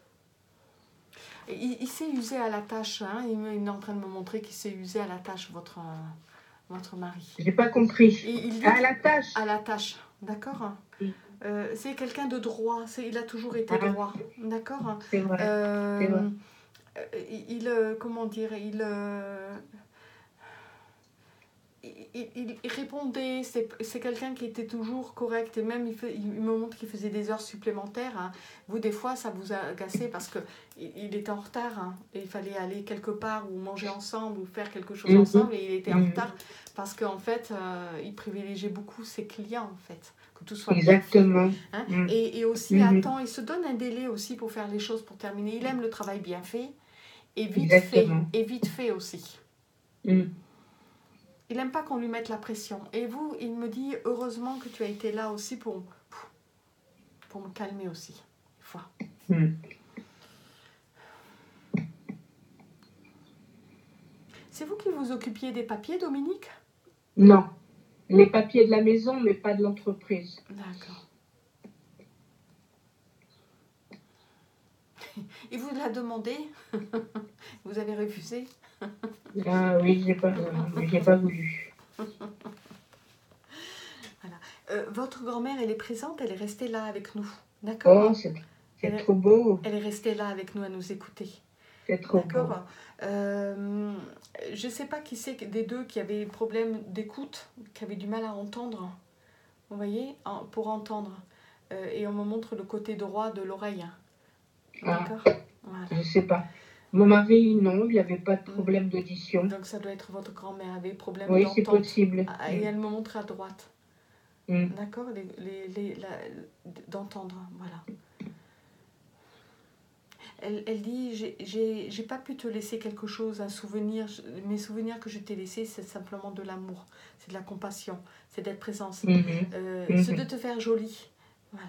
Et il, il s'est usé à la tâche, hein, il, il est en train de me montrer qu'il s'est usé à la tâche, votre, euh, votre mari. J'ai pas compris. Et il dit à la tâche. À la tâche, d'accord. Oui. Euh, c'est quelqu'un de droit, il a toujours été ah. droit, d'accord. C'est vrai. Euh, C'est vrai. Il, il, comment dire, il... Euh, Il, il, il répondait, c'est quelqu'un qui était toujours correct et même il, fait, il me montre qu'il faisait des heures supplémentaires. Hein. Vous, des fois, ça vous a agacé parce qu'il il était en retard hein, et il fallait aller quelque part ou manger ensemble ou faire quelque chose mmh. ensemble et il était mmh. en retard parce qu'en fait, euh, il privilégiait beaucoup ses clients en fait, que tout soit Exactement. bien fait. Hein. Mmh. Et, et aussi, mmh. attends, il se donne un délai aussi pour faire les choses, pour terminer. Il aime le travail bien fait et vite Exactement. fait, et vite fait aussi. Mmh. Il n'aime pas qu'on lui mette la pression. Et vous, il me dit, heureusement que tu as été là aussi pour, pour me calmer aussi. Fois. Mm. C'est vous qui vous occupiez des papiers, Dominique? Non. Les papiers de la maison, mais pas de l'entreprise. D'accord. Il vous l'a demandé? Vous avez refusé? Ah oui, j'ai pas, j'ai pas voulu. Voilà. Euh, votre grand-mère, elle est présente, elle est restée là avec nous. D'accord? Oh, c'est trop beau. Elle est restée là avec nous à nous écouter. C'est trop beau. D'accord. Euh, je ne sais pas qui c'est des deux qui avait problème d'écoute, qui avait du mal à entendre. Vous voyez, pour entendre. Euh, et on me montre le côté droit de l'oreille. D'accord. Ah, voilà. Je ne sais pas. Mon mari, non, il n'avait pas de problème d'audition. Donc ça doit être votre grand-mère avait problème oui, d'entente. Oui, c'est possible. Ah, et elle me montre à droite. Mm. D'accord, les, les, les, d'entendre, voilà. Elle, elle dit, j'ai pas pu te laisser quelque chose, un souvenir. Mes souvenirs que je t'ai laissés, c'est simplement de l'amour, c'est de la compassion, c'est d'être présence, mm-hmm. euh, mm-hmm. c'est de te faire jolie, voilà.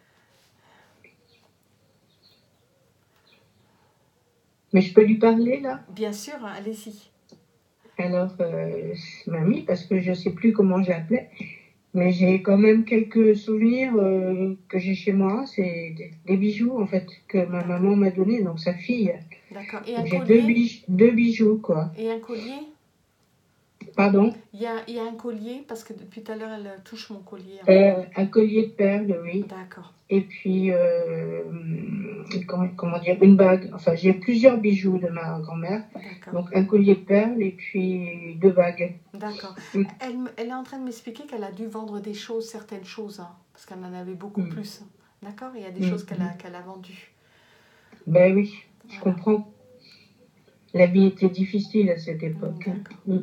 Mais je peux lui parler, là? Bien sûr, hein, allez-y. Alors, euh, mamie, parce que je ne sais plus comment j'appelais, mais j'ai quand même quelques souvenirs euh, que j'ai chez moi. C'est des, des bijoux, en fait, que ma maman m'a donné, donc sa fille. D'accord. Et un j'ai collier? Deux, bij deux bijoux, quoi. Et un collier? Pardon? Il y a, il y a un collier, parce que depuis tout à l'heure, elle touche mon collier. Euh, un collier de perles, oui. D'accord. Et puis, euh, comment, comment dire, une bague. Enfin, j'ai plusieurs bijoux de ma grand-mère. Donc, un collier de perles et puis deux bagues. D'accord. Mm. Elle, elle est en train de m'expliquer qu'elle a dû vendre des choses, certaines choses, hein, parce qu'elle en avait beaucoup mm. plus. D'accord. Il y a des mm. choses qu'elle a, qu'elle a vendues. Ben oui. Je Voilà. comprends. La vie était difficile à cette époque. D'accord. Mm.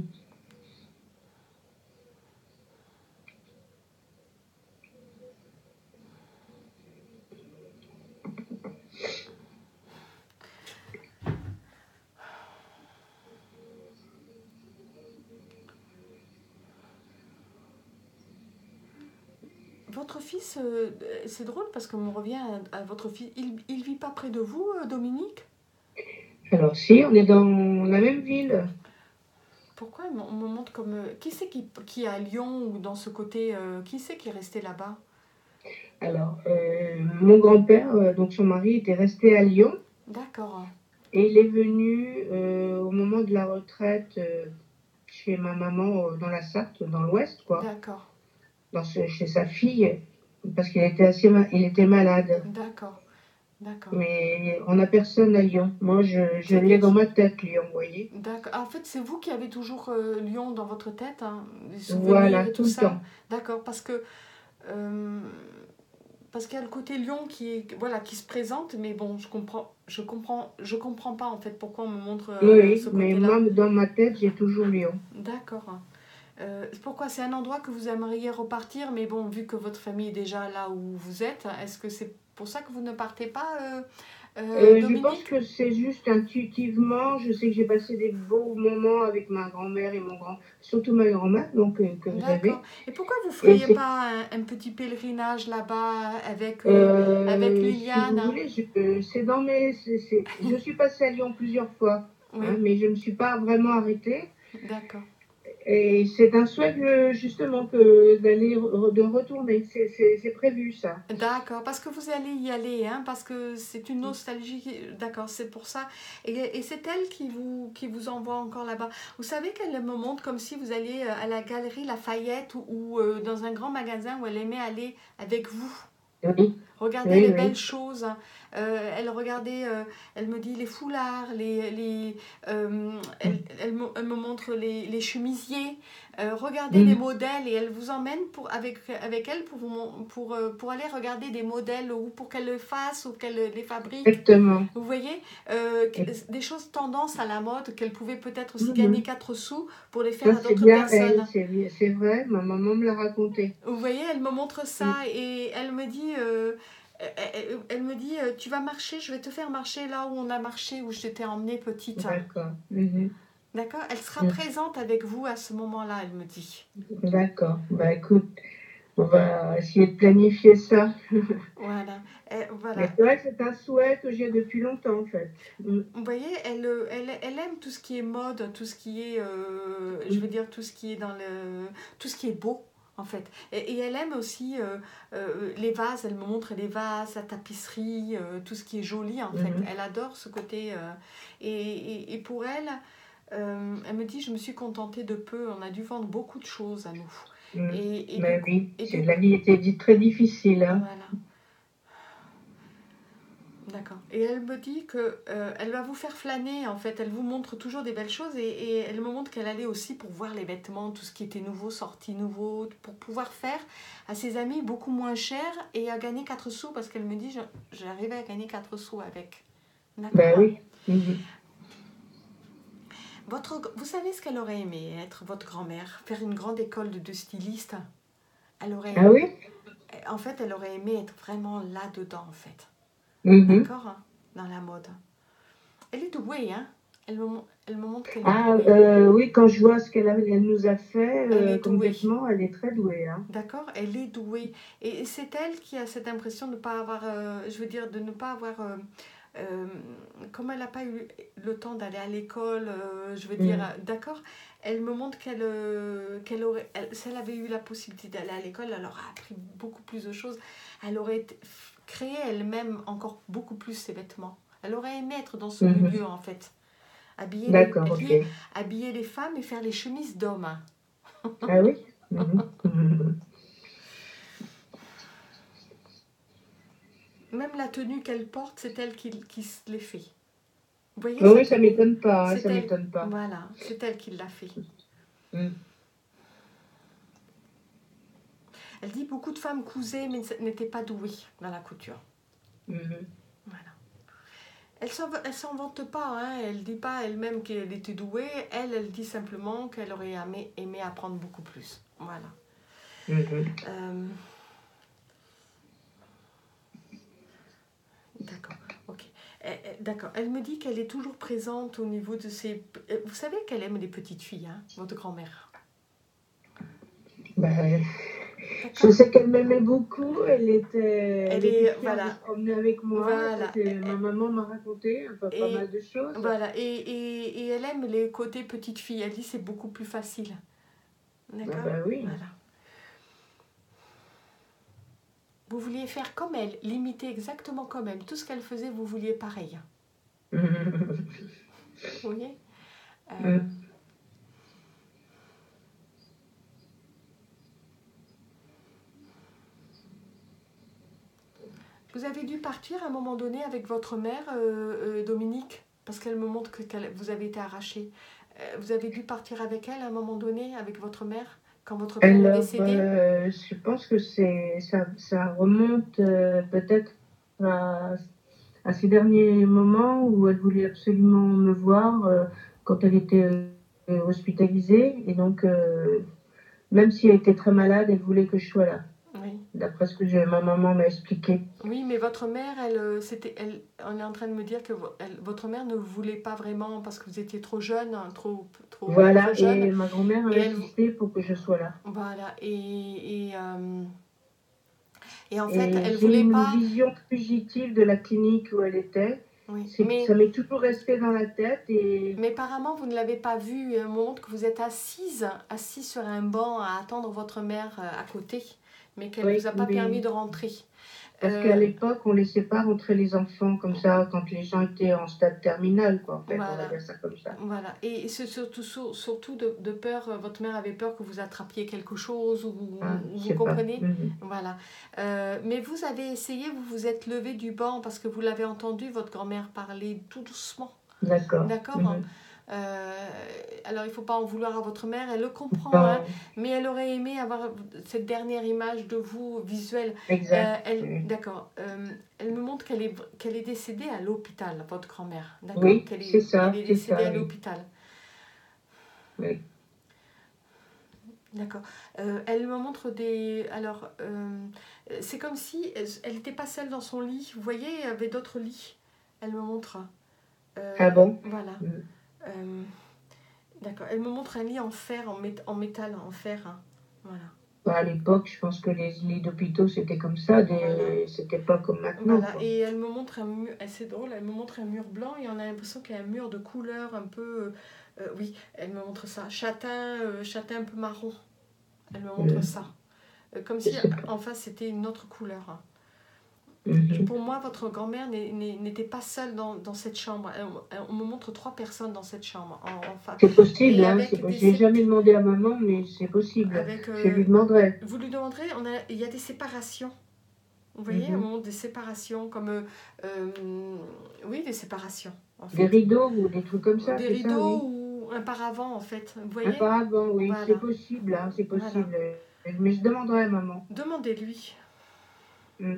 Votre fils, euh, c'est drôle parce qu'on revient à, à votre fils. Il, il vit pas près de vous, euh, Dominique? Alors si, on est dans la même ville. Pourquoi on me montre comme... euh, Qui c'est qui, qui est à Lyon ou dans ce côté... euh, qui c'est qui est resté là-bas? Alors, euh, mon grand-père, euh, donc son mari, était resté à Lyon D'accord. et il est venu euh, au moment de la retraite euh, chez ma maman euh, dans la Sarthe, dans l'Ouest, quoi, D'accord. dans ce- chez sa fille, parce qu'il était assez, ma- il était malade. D'accord. D'accord. Mais on n'a personne à Lyon. Moi, je, je C'est l'ai dans qui? ma tête, Lyon, vous voyez. D'accord. Ah, en fait, c'est vous qui avez toujours euh, Lyon dans votre tête, hein, les souvenirs Voilà, et tout tout le ça. temps. D'accord, parce que euh, parce qu'il y a le côté Lyon qui est, voilà, qui se présente, mais bon, je comprends, je comprends, je comprends pas en fait pourquoi on me montre Oui, euh, oui, ce mais côté-là. moi, dans ma tête, j'ai toujours Lyon. D'accord. Euh, pourquoi c'est un endroit que vous aimeriez repartir, mais bon, vu que votre famille est déjà là où vous êtes, est-ce que c'est pour ça que vous ne partez pas, euh, euh, Euh, je pense Dominique? que c'est juste intuitivement. Je sais que j'ai passé des beaux moments avec ma grand-mère et mon grand, surtout ma grand-mère, donc euh, que vous D'accord. avez. Et pourquoi vous Et feriez c'est, pas un, un petit pèlerinage là-bas avec, euh, avec euh, si vous Liliane? voulez, je, euh, c'est dans mes, c'est, c'est- je suis passée à Lyon plusieurs fois, hein, Oui, mais je ne me suis pas vraiment arrêtée. d'accord. Et c'est un souhait que, justement que d'aller re- de retourner. C'est, c'est, c'est prévu ça. D'accord, parce que vous allez y aller, hein, parce que c'est une nostalgie. qui- D'accord, c'est pour ça. Et, et c'est elle qui vous, qui vous envoie encore là-bas. Vous savez qu'elle me montre comme si vous alliez euh, à la galerie Lafayette ou, ou, euh, dans un grand magasin où elle aimait aller avec vous. Oui, Regardez oui, les belles oui. choses. Euh, elle regardait, euh, elle me dit les foulards, les, les, euh, elle, elle me, elle me montre les, les chemisiers. Euh, regardez les Mhm. modèles et elle vous emmène pour, avec, avec elle pour, vous, mon- pour, euh, pour aller regarder des modèles ou pour qu'elle le fasse ou qu'elle les fabrique. Exactement. Vous voyez, euh, des choses tendance à la mode qu'elle pouvait peut-être aussi gagner Mhm. quatre sous pour les faire Ça, à c'est d'autres bien elle, personnes. c'est, bien- c'est vrai, ma maman me l'a raconté. Vous voyez, elle me montre ça Mm. et elle me dit, euh, elle, elle- elle me dit, euh, tu vas marcher, je vais te faire marcher là où on a marché, où je t'ai emmenée petite. D'accord. Mhm. D'accord? Elle sera Mm. présente avec vous à ce moment-là, elle me dit. D'accord. Bah écoute, on va essayer de planifier ça. Voilà. Et Mais voilà. c'est vrai que c'est un souhait que j'ai depuis longtemps en fait. Mm. Vous voyez, elle, euh, elle, elle aime tout ce qui est mode, tout ce qui est, euh, je veux Mm. dire, tout ce qui est dans le, tout ce qui est beau, en fait. Et, et elle aime aussi euh, euh, les vases, elle me montre les vases, la tapisserie, euh, tout ce qui est joli, en fait. Mhm. Elle adore ce côté. euh, et, et, et pour elle, euh, elle me dit, je me suis contentée de peu, on a dû vendre beaucoup de choses à nous. Mm. Et, et du Mais coup, oui, et c'est, du la coup, vie était dit très difficile. Hein. voilà. D'accord. Et elle me dit que euh, elle va vous faire flâner en fait. Elle vous montre toujours des belles choses et, et elle me montre qu'elle allait aussi pour voir les vêtements, tout ce qui était nouveau, sorti nouveau, pour pouvoir faire à ses amis beaucoup moins cher et à gagner quatre sous parce qu'elle me dit je- j'arrivais à gagner quatre sous avec. Ben D'accord. oui. Mhm. Votre, vous savez ce qu'elle aurait aimé être votre grand-mère, faire une grande école de, de styliste. Elle aurait, Ah oui? en fait, elle aurait aimé être vraiment là-dedans en fait. Mhm. D'accord, hein, dans la mode. Elle est douée, hein. Elle me, elle me montre qu'elle est Ah douée. euh, oui, quand je vois ce qu'elle a- elle nous a fait Elle est euh, comme douée. vêtements, elle est très douée. Hein. D'accord? Elle est douée. Et c'est elle qui a cette impression de ne pas avoir, euh, je veux dire, de ne pas avoir, euh, euh, comme elle n'a pas eu le temps d'aller à l'école, euh, je veux dire, Mm. euh, d'accord? Elle me montre qu'elle, euh, qu'elle aurait, elle- si elle avait eu la possibilité d'aller à l'école, elle aurait appris beaucoup plus de choses. Elle aurait été- créé elle-même encore beaucoup plus ses vêtements. Elle aurait aimé être dans ce Mhm. milieu, en fait. Habiller les, D'accord, ok. habiller, habiller les femmes et faire les chemises d'hommes. Ah oui? Mhm. Mhm. Même la tenue qu'elle porte, c'est elle qui, qui se les fait. Vous voyez Oui, sa oui, ça tenue? m'étonne pas, hein, C'est ça elle. m'étonne pas. Voilà, c'est elle qui l'a fait. Mm. Elle dit beaucoup de femmes cousaient mais n'étaient pas douées dans la couture. Mhm. Voilà. Elle ne s'en vante pas, hein. Elle ne dit pas elle-même qu'elle était douée. Elle, elle dit simplement qu'elle aurait aimé, aimé apprendre beaucoup plus. Voilà. Mhm. Euh, D'accord, ok. D'accord. Elle me dit qu'elle est toujours présente au niveau de ses... Vous savez qu'elle aime les petites filles, hein, votre grand-mère. Ben, je sais qu'elle m'aimait beaucoup. Elle était, elle elle était est, fière voilà. de se promener avec moi. Voilà. Ça, ma maman m'a raconté un peu, pas mal de choses. Voilà. Et, et, et elle aime les côtés petite fille. Elle dit c'est beaucoup plus facile. D'accord. Ah ben oui. Voilà. Vous vouliez faire comme elle, l'imiter exactement comme elle. Tout ce qu'elle faisait, vous vouliez pareil. Vous voyez euh... mm. Vous avez dû partir à un moment donné avec votre mère, euh, euh, Dominique, parce qu'elle me montre que vous avez été arraché. Euh, vous avez dû partir avec elle à un moment donné, avec votre mère, quand votre père Alors, est décédé euh, je pense que c'est ça, ça remonte euh, peut-être à, à ces derniers moments où elle voulait absolument me voir euh, quand elle était euh, hospitalisée. Et donc, euh, même si elle était très malade, elle voulait que je sois là. Oui. D'après ce que je, ma maman m'a expliqué. Oui, mais votre mère, elle, c'était, elle, on est en train de me dire que elle, votre mère ne voulait pas vraiment parce que vous étiez trop jeune, hein, trop, trop, voilà, trop jeune. Et ma grand-mère a et insisté elle, pour que je sois là. Voilà, et, et, euh, et en et fait, elle voulait une pas... J'ai une vision fugitive de la clinique où elle était. Oui, mais... Ça m'est toujours resté dans la tête. Et... Mais apparemment, vous ne l'avez pas vu. Elle montre que vous êtes assise, assise sur un banc à attendre votre mère à côté, mais qu'elle ne oui, vous a pas mais... permis de rentrer. Parce euh... qu'à l'époque, on ne laissait pas rentrer les enfants comme ça quand les gens étaient en stade terminal, quoi, en fait, voilà. On va dire ça comme ça. Voilà. Et c'est surtout, surtout de, de peur, votre mère avait peur que vous attrapiez quelque chose, ou, ah, ou vous comprenez mmh. Voilà. Euh, mais vous avez essayé, vous vous êtes levé du banc parce que vous l'avez entendu, votre grand-mère parler tout doucement. D'accord. D'accord. Mmh. Euh, alors, il ne faut pas en vouloir à votre mère, elle le comprend, bon. hein, mais elle aurait aimé avoir cette dernière image de vous visuelle. Exact. Euh, elle, d'accord. Euh, elle me montre qu'elle est, qu'elle est décédée à l'hôpital, votre grand-mère. D'accord. Oui, qu'elle est, c'est ça. Elle est décédée ça, à l'hôpital. Oui. D'accord. Euh, elle me montre des... Alors, euh, c'est comme si elle n'était pas seule dans son lit. Vous voyez, il y avait d'autres lits. Elle me montre. Euh, ah bon? Voilà. Mm. Euh, D'accord. Elle me montre un lit en fer, en, mét en métal, en fer. Hein. Voilà. Bah, à l'époque, je pense que les lits d'hôpitaux, c'était comme ça. Des... Voilà. C'était pas comme maintenant. Voilà. Et elle me montre un mur... C'est drôle, elle me montre un mur blanc et on a l'impression qu'il y a un mur de couleur un peu... Euh, oui, elle me montre ça. Châtain, euh, châtain un peu marron. Elle me montre mmh. ça. Euh, comme si en face, c'était une autre couleur. Hein. Mmh. Et pour moi, votre grand-mère n'était pas seule dans, dans cette chambre. On me montre trois personnes dans cette chambre. En, en c'est possible, hein, je n'ai jamais demandé à maman, mais c'est possible. Avec, euh, je lui demanderai. Vous lui demanderez, on a, il y a des séparations. Vous voyez, mmh. on montre des séparations, comme... Euh, euh, oui, des séparations. En fait. Des rideaux ou des trucs comme ça. Des rideaux ça, oui. ou un paravent, en fait. Vous voyez. Un paravent, oui, voilà. C'est possible, hein, c'est possible. Voilà. Mais je demanderai à maman. Demandez-lui. Mmh.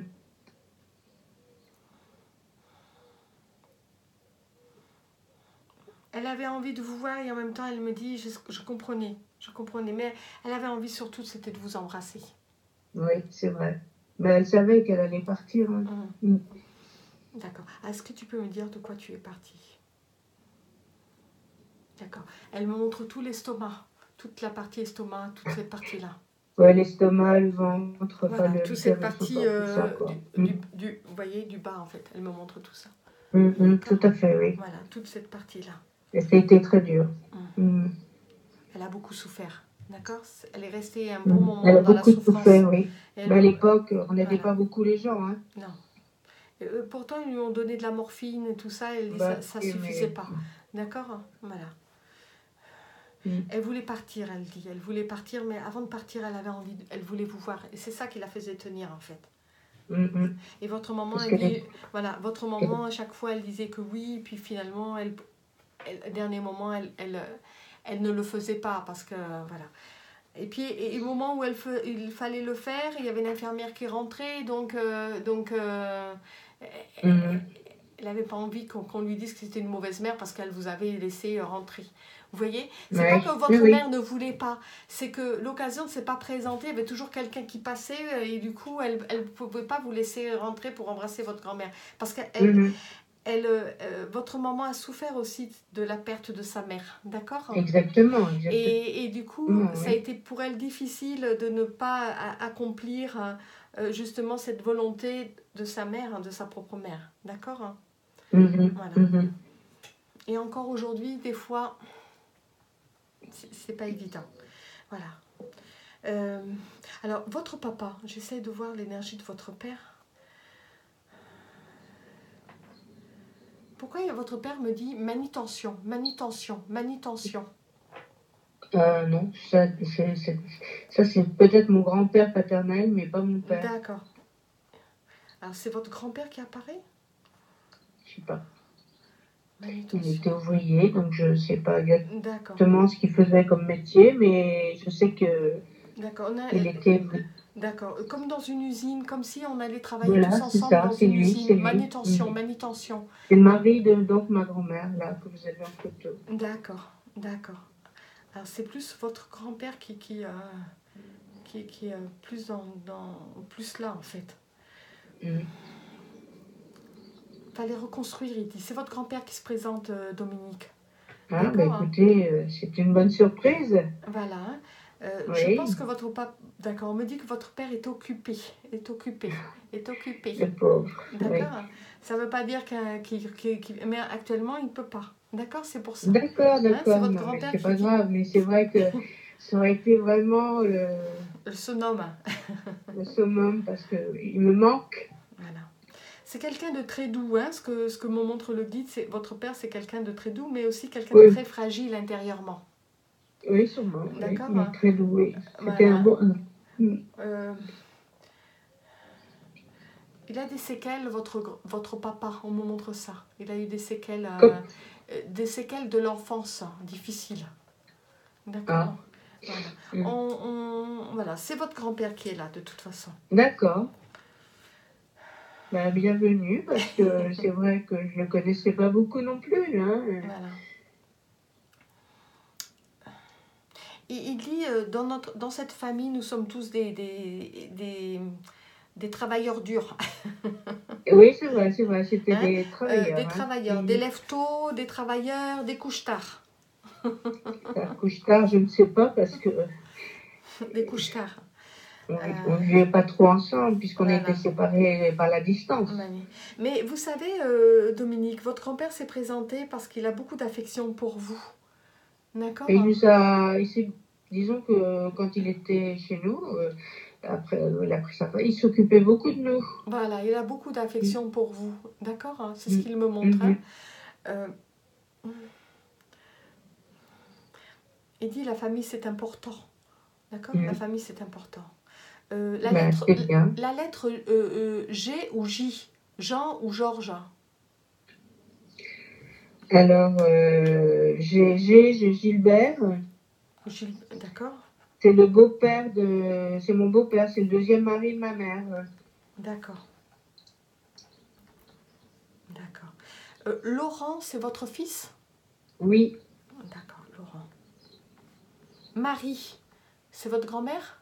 Elle avait envie de vous voir et en même temps, elle me dit, je, je comprenais, je comprenais, mais elle avait envie surtout, c'était de vous embrasser. Oui, c'est vrai. Mais elle savait qu'elle allait partir. Hein. Mmh. Mmh. D'accord. Est-ce que tu peux me dire de quoi tu es partie? D'accord. Elle me montre tout l'estomac, toute la partie estomac, toute cette partie-là. Ouais, l'estomac, le ventre, voilà, le toute cette partie euh, ça, du, mmh. du, du, vous voyez, du bas en fait. Elle me montre tout ça. Mmh, mmh, tout à fait, oui. Voilà, toute cette partie-là. Et ça a été très dur. Mmh. Mmh. Elle a beaucoup souffert, d'accord. Elle est restée un bon mmh. moment Elle a dans beaucoup la souffrance. souffert, oui. Elle, Mais à l'époque, on n'aidait voilà. pas beaucoup les gens. Hein. Non. Euh, pourtant, ils lui ont donné de la morphine et tout ça. Elle dit bah, ça ne suffisait mais... pas. D'accord. Voilà. Mmh. Elle voulait partir, elle dit. Elle voulait partir, mais avant de partir, elle avait envie. De... Elle voulait vous voir. Et c'est ça qui la faisait tenir, en fait. Mmh. Et votre maman, elle dit, est... voilà, votre maman, à chaque fois, elle disait que oui, puis finalement, elle, elle, dernier moment, elle, elle, elle ne le faisait pas parce que, voilà. Et puis, et, au moment où elle fe... il fallait le faire, il y avait une infirmière qui rentrait, donc, euh, donc, euh... mmh. Elle n'avait pas envie qu'on qu'on lui dise que c'était une mauvaise mère parce qu'elle vous avait laissé rentrer. Vous voyez? C'est Ouais. pas que votre Oui, oui. mère ne voulait pas, c'est que l'occasion ne s'est pas présentée, il y avait toujours quelqu'un qui passait et du coup, elle ne pouvait pas vous laisser rentrer pour embrasser votre grand-mère. Parce que elle, Mhm. elle, euh, votre maman a souffert aussi de la perte de sa mère, d'accord? Exactement, exactement. Et, et du coup, Oui. ça a été pour elle difficile de ne pas a- accomplir euh, justement cette volonté de sa mère, de sa propre mère, d'accord? Mhm. Voilà. Mhm. Et encore aujourd'hui, des fois, c'est c'est pas évident. Voilà. Euh, alors, votre papa, j'essaie de voir l'énergie de votre père. Pourquoi votre père me dit manutention, manutention, manutention? Euh, non, ça, c'est, c'est- ça c'est peut-être mon grand-père paternel, mais pas mon père. D'accord. Alors, c'est votre grand-père qui apparaît? Je sais pas. Il Manutention. était ouvrier, donc je sais pas D'accord. exactement ce qu'il faisait comme métier, mais je sais que D'accord. On a- il était. D'accord. Comme dans une usine, comme si on allait travailler Voilà, tous c'est ensemble ça, dans c'est une lui, c'est usine. lui. Manutention, Mhm. manutention. C'est le mari de donc ma grand-mère là que vous avez en photo. D'accord, d'accord. Alors c'est plus votre grand-père qui qui, euh, qui qui est euh, plus dans, dans plus là en fait. Mhm. Fallait reconstruire, il dit. C'est votre grand-père qui se présente, euh, Dominique. Ah, bah D'accord, hein. écoutez, euh, c'est une bonne surprise. Voilà. hein. Euh, Oui. Je pense que votre papa, d'accord, on me dit que votre père est occupé, est occupé, est occupé. Le pauvre. D'accord. Oui. hein. Ça ne veut pas dire qu'un- qu'il, qu'il- qu'il- mais actuellement il ne peut pas. D'accord, c'est pour ça. D'accord, Hein, c'est d'accord. votre Non, mais grand-père c'est qui, pas qui grave, mais c'est vrai que ça aurait été vraiment le, se nomme. le summum parce que il me manque. Voilà. C'est quelqu'un de très doux, hein, ce que, ce que me montre le guide, c'est votre père, c'est quelqu'un de très doux, mais aussi quelqu'un de Oui. très fragile intérieurement. Oui, sûrement. Oui, D'accord, mais hein. très doué. C'était Voilà. un bon. Mhm. Euh, il a des séquelles, votre, gr- votre papa, on me montre ça. Il a eu des séquelles, euh, Comme- euh, des séquelles de l'enfance difficiles. D'accord. Ah. Voilà. Mhm. On, on- voilà, c'est votre grand-père qui est là, de toute façon. D'accord. Bah, bienvenue, parce que c'est vrai que je ne le connaissais pas beaucoup non plus. Hein. Voilà. Il, il dit, euh, dans, notre, dans cette famille, nous sommes tous des, des, des, des travailleurs durs. Oui, c'est vrai, c'est vrai, c'était Hein, des euh, travailleurs. des hein, travailleurs, qui- des lève-tôt, des travailleurs, des couche-tard. Ça couche tard, je ne sais pas, parce que Des couche-tard. on Euh, ne vivait pas trop ensemble, puisqu'on voilà. était séparés par la distance. Oui. Mais vous savez, euh, Dominique, votre grand-père s'est présenté parce qu'il a beaucoup d'affection pour vous. D'accord. Et il nous a, il s'est- disons que quand il était chez nous, euh, après, euh, il a pris sa il s'occupait beaucoup de nous. Voilà, il a beaucoup d'affection pour vous. D'accord, hein, c'est ce Mm. qu'il me montre. hein. Mhm. Euh, il dit la famille c'est important. D'accord. Mm. La famille c'est important. Euh, la, Ben, lettre, c'est bien. la lettre euh, euh, G ou J, Jean ou Georges? Alors, euh, j'ai j'ai- j'ai Gilbert, Gilles, d'accord. c'est le beau-père de, c'est mon beau-père, c'est le deuxième mari de ma mère. D'accord. D'accord. Euh, Laurent, c'est votre fils? Oui, D'accord, Laurent. Marie, c'est votre grand-mère?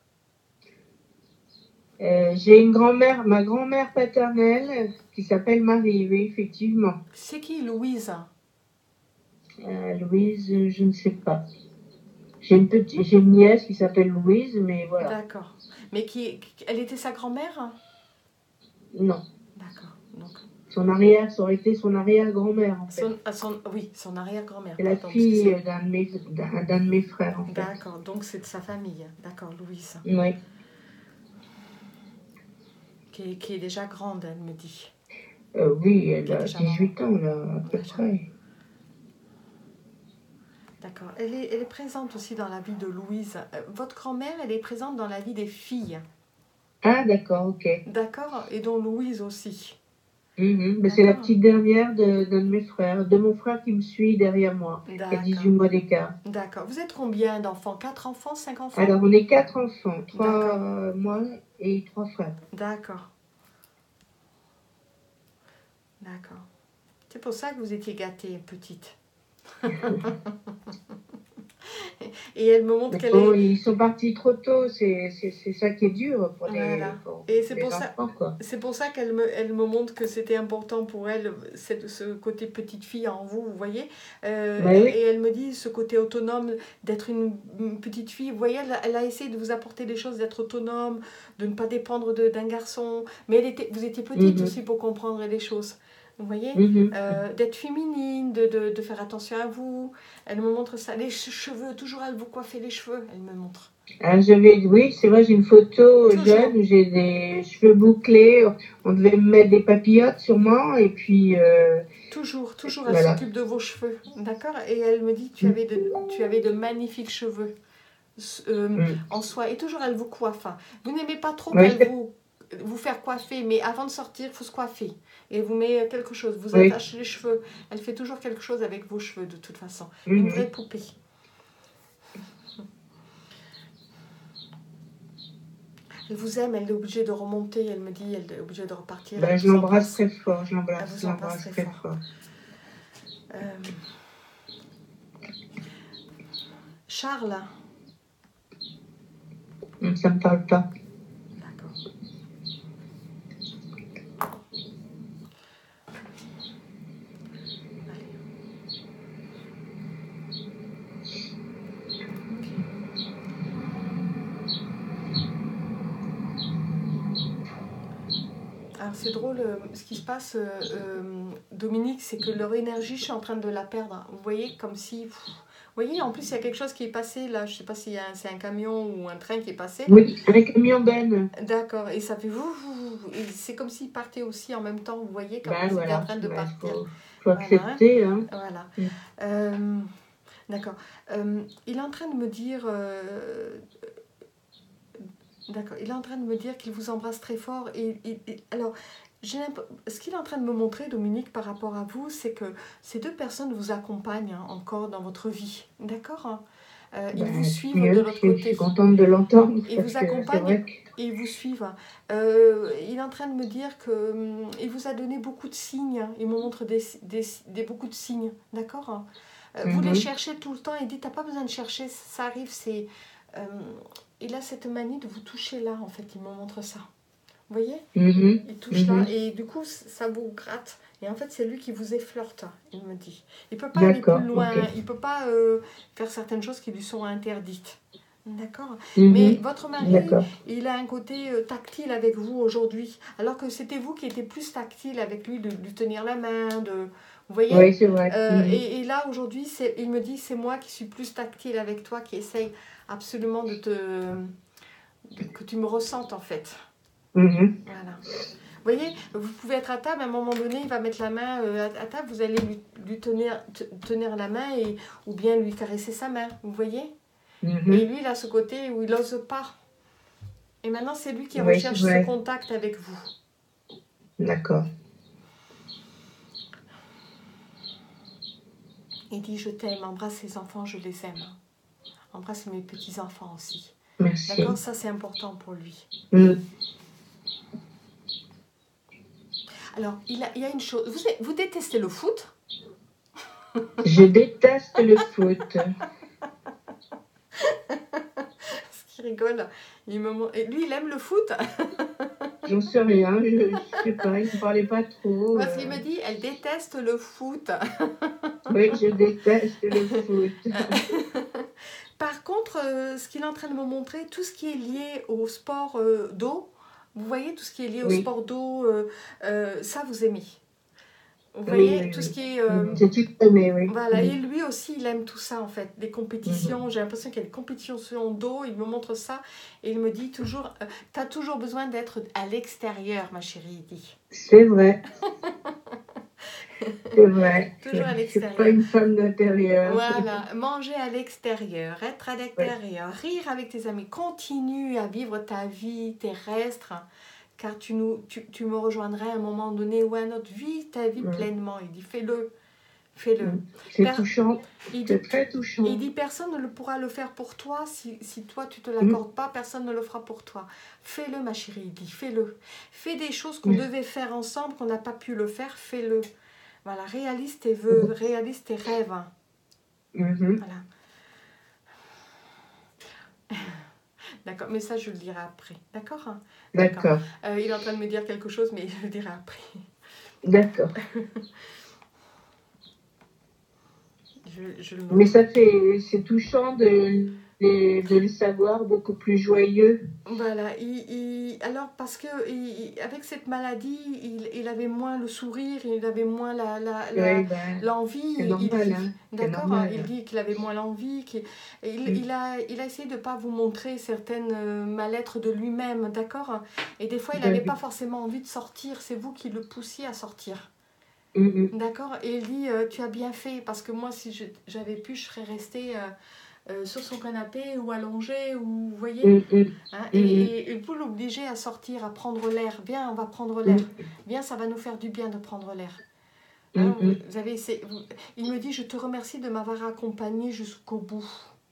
Euh, j'ai une grand-mère, ma grand-mère paternelle, qui s'appelle Marie, oui, effectivement. C'est qui, Louise? Euh, Louise, euh, je ne sais pas. J'ai une petite, j'ai une nièce qui s'appelle Louise, mais voilà. D'accord. Mais qui, elle était sa grand-mère? Non. D'accord. Donc, Son arrière, ça aurait été son arrière-grand-mère, en fait. son, ah, son, oui, son arrière-grand-mère. C'est la pardon, fille excusez-moi. d'un de mes, d'un, d'un de mes frères, en fait. D'accord, donc c'est de sa famille. D'accord, Louise. Oui. Qui est, qui est déjà grande, elle me dit. Euh, oui, elle Qui est a déjà dix-huit ans, là, à peu Déjà. près. D'accord. Elle est, elle est présente aussi dans la vie de Louise. Euh, Votre grand-mère, elle est présente dans la vie des filles. Ah, d'accord, ok. D'accord. Et dont Louise aussi. Mhm. Mais c'est la D'accord. petite dernière de, d'un de mes frères, de mon frère qui me suit derrière moi, qui a dix-huit D'accord. mois d'écart. D'accord. Vous êtes combien d'enfants? Quatre enfants? Cinq enfants? Alors, on est quatre enfants, trois D'accord. euh, moi et trois frères. D'accord. D'accord. C'est pour ça que vous étiez gâtée, petite. Et elle me montre qu'elle bon, est... Ils sont partis trop tôt, c'est ça qui est dur pour les, Voilà. pour Et c'est les pour enfants, ça, quoi. c'est pour ça qu'elle me, elle me montre que c'était important pour elle, c'est ce côté petite fille en vous, vous voyez. Euh, Ben oui. Et elle me dit ce côté autonome, d'être une, une petite fille. Vous voyez, elle, a- elle a essayé de vous apporter des choses, d'être autonome, de ne pas dépendre de- d'un garçon. Mais elle était, vous étiez petite Mhm, aussi pour comprendre les choses. Vous voyez, mhm. Euh, d'être féminine, de, de, de faire attention à vous. Elle me montre ça. Les che- cheveux, toujours elle vous coiffer les cheveux, elle me montre. Ah, j'avais, oui, c'est vrai, j'ai une photo Toujours. jeune où j'ai des cheveux bouclés. On devait me mettre des papillotes sûrement, et puis euh, Toujours, toujours, elle voilà. s'occupe de vos cheveux, d'accord? Et elle me dit, tu avais de, tu avais de magnifiques cheveux euh, Mm. en soie. Et toujours, elle vous coiffe. Vous n'aimez pas trop Oui, qu'elle vous, vous faire coiffer, mais avant de sortir, il faut se coiffer. Et vous met quelque chose, vous oui. attachez les cheveux. Elle fait toujours quelque chose avec vos cheveux, de toute façon. Mhm. Une vraie poupée. Elle vous aime, elle est obligée de remonter. Elle me dit, elle est obligée de repartir. Ben, Elle je vous l'embrasse embrasse. très fort, je Elle l'embrasse, vous je embrasse l'embrasse très très fort. fort. Euh, Charles, Mm, Ça me parle pas. d'accord. Alors c'est drôle, euh, ce qui se passe, euh, euh, Dominique, c'est que leur énergie, je suis en train de la perdre. Vous voyez, comme si... pff, vous voyez, en plus, il y a quelque chose qui est passé là. Je ne sais pas si c'est un camion ou un train qui est passé là. Oui, un camion Ben. D'accord, et ça fait... vous, vous, vous, et c'est comme s'il partait aussi en même temps. Vous voyez, comme Ben ils étaient en voilà, train de ben, partir. faut, faut Voilà, hein. accepter, hein. Voilà. Mm. Euh, D'accord. Euh, il est en train de me dire... euh, D'accord, il est en train de me dire qu'il vous embrasse très fort. Et, et- et- alors, j'ai l'imp- ce qu'il est en train de me montrer, Dominique, par rapport à vous, c'est que ces deux personnes vous accompagnent hein, encore dans votre vie. D'accord hein. Euh, Ils vous Ben, suivent de mieux, l'autre je, je suis côté. contente de l'entendre Ils parce vous que c'est accompagnent vrai que et ils vous suivent. Euh, il est en train de me dire que hum, il vous a donné beaucoup de signes. Il me montre des, des, des- beaucoup de signes. D'accord hein. Euh, Vous les Mhm, cherchez tout le temps. Il dit, t'as pas besoin de chercher, ça arrive. C'est, euh, il a cette manie de vous toucher là, en fait. Il me montre ça. Vous voyez mhm, Il touche là mhm. et du coup, ça vous gratte. Et en fait, c'est lui qui vous effleurte, il me dit. Il peut pas aller plus D'accord, loin. ok. Il peut pas euh, faire certaines choses qui lui sont interdites. D'accord. Mhm, Mais votre mari, D'accord. il a un côté euh, tactile avec vous aujourd'hui. Alors que c'était vous qui étiez plus tactile avec lui, de lui tenir la main, de... Vous voyez Oui, c'est vrai. Euh, Mhm. et, et là, aujourd'hui, c'est- il me dit, c'est moi qui suis plus tactile avec toi, qui essaye absolument de te... de- que tu me ressentes, en fait. Mhm. Voilà. Vous voyez, vous pouvez être à table, à un moment donné, il va mettre la main euh, à, à table, vous allez lui, lui tenir, te- tenir la main et, ou bien lui caresser sa main, vous voyez. Mhm. Et lui, il a ce côté où il n'ose pas. Et maintenant, c'est lui qui Oui, c'est recherche ce vrai. contact avec vous. D'accord. Il dit, je t'aime, embrasse les enfants, je les aime. Embrasse mes petits-enfants aussi. Merci. D'accord, ça c'est important pour lui. Mhm. Alors, il, a, il y a une chose, vous, vous détestez le foot? Je déteste le foot. Ce qui rigole, il me... mon- et lui, il aime le foot. J'en sais rien, je, je sais pas, il ne parlait pas trop. Parce qu'il euh. me dit, elle déteste le foot. Oui, je déteste le foot. Par contre, euh, ce qu'il est en train de me montrer, tout ce qui est lié au sport euh, d'eau, vous voyez, tout ce qui est lié au Oui. sport d'eau, euh, euh, ça vous aimez. Vous Oui, voyez, oui, tout oui. ce qui est... euh, J'ai tout aimé, oui. voilà, et Mhm. lui aussi, il aime tout ça, en fait. Des compétitions, j'ai l'impression qu'il y a des compétitions d'eau, il me montre ça, et il me dit toujours, euh, tu as toujours besoin d'être à l'extérieur, ma chérie, il dit. C'est vrai. C'est vrai. Toujours à Je ne suis pas l'extérieur. une femme d'intérieur. Voilà, manger à l'extérieur, être à Oui. l'extérieur, rire avec tes amis, continue à vivre ta vie terrestre, car tu, nous, tu, tu me rejoindrais à un moment donné ou à un autre, vis ta vie Mm. pleinement. Il dit, fais-le, fais-le. Mm. C'est Per- touchant. il, C'est dit, très touchant. il dit, personne ne le pourra le faire pour toi, si, si toi tu te Mm. l'accordes pas, personne ne le fera pour toi. Fais-le, ma chérie, il dit, fais-le. Fais des choses qu'on Mm. devait faire ensemble, qu'on n'a pas pu le faire, fais-le. Voilà, réalise tes vœux, réalise tes rêves. Mhm. Voilà. D'accord, mais ça, je le dirai après. D'accord? D'accord. Euh, il est en train de me dire quelque chose, mais je le dirai après. D'accord. je, je le Mais note. ça fait, c'est touchant de, les- de le savoir beaucoup plus joyeux. Voilà, il, il- alors parce que il- avec cette maladie, il, il avait moins le sourire, il avait moins la, la, la- Oui, ben, l'envie, c'est il normal, dit, hein. C'est d'accord, hein, normal. il dit qu'il avait moins l'envie, qu'il- il, Mm. il a, il a essayé de ne pas vous montrer certaines euh, mal-être de lui-même, d'accord, et des fois il n'avait pas forcément envie de sortir, c'est vous qui le poussiez à sortir, Mhm. d'accord, et il dit, euh, tu as bien fait, parce que moi si je- j'avais pu, je serais restée... euh, euh, sur son canapé ou allongé, ou vous voyez, Mhm. hein, Mhm. et, et, et vous l'obligez à sortir, à prendre l'air. Viens, on va prendre l'air. Viens, ça va nous faire du bien de prendre l'air. Hein, vous, Mhm. vous avez, c'est, vous, il me dit, je te remercie de m'avoir accompagné jusqu'au bout.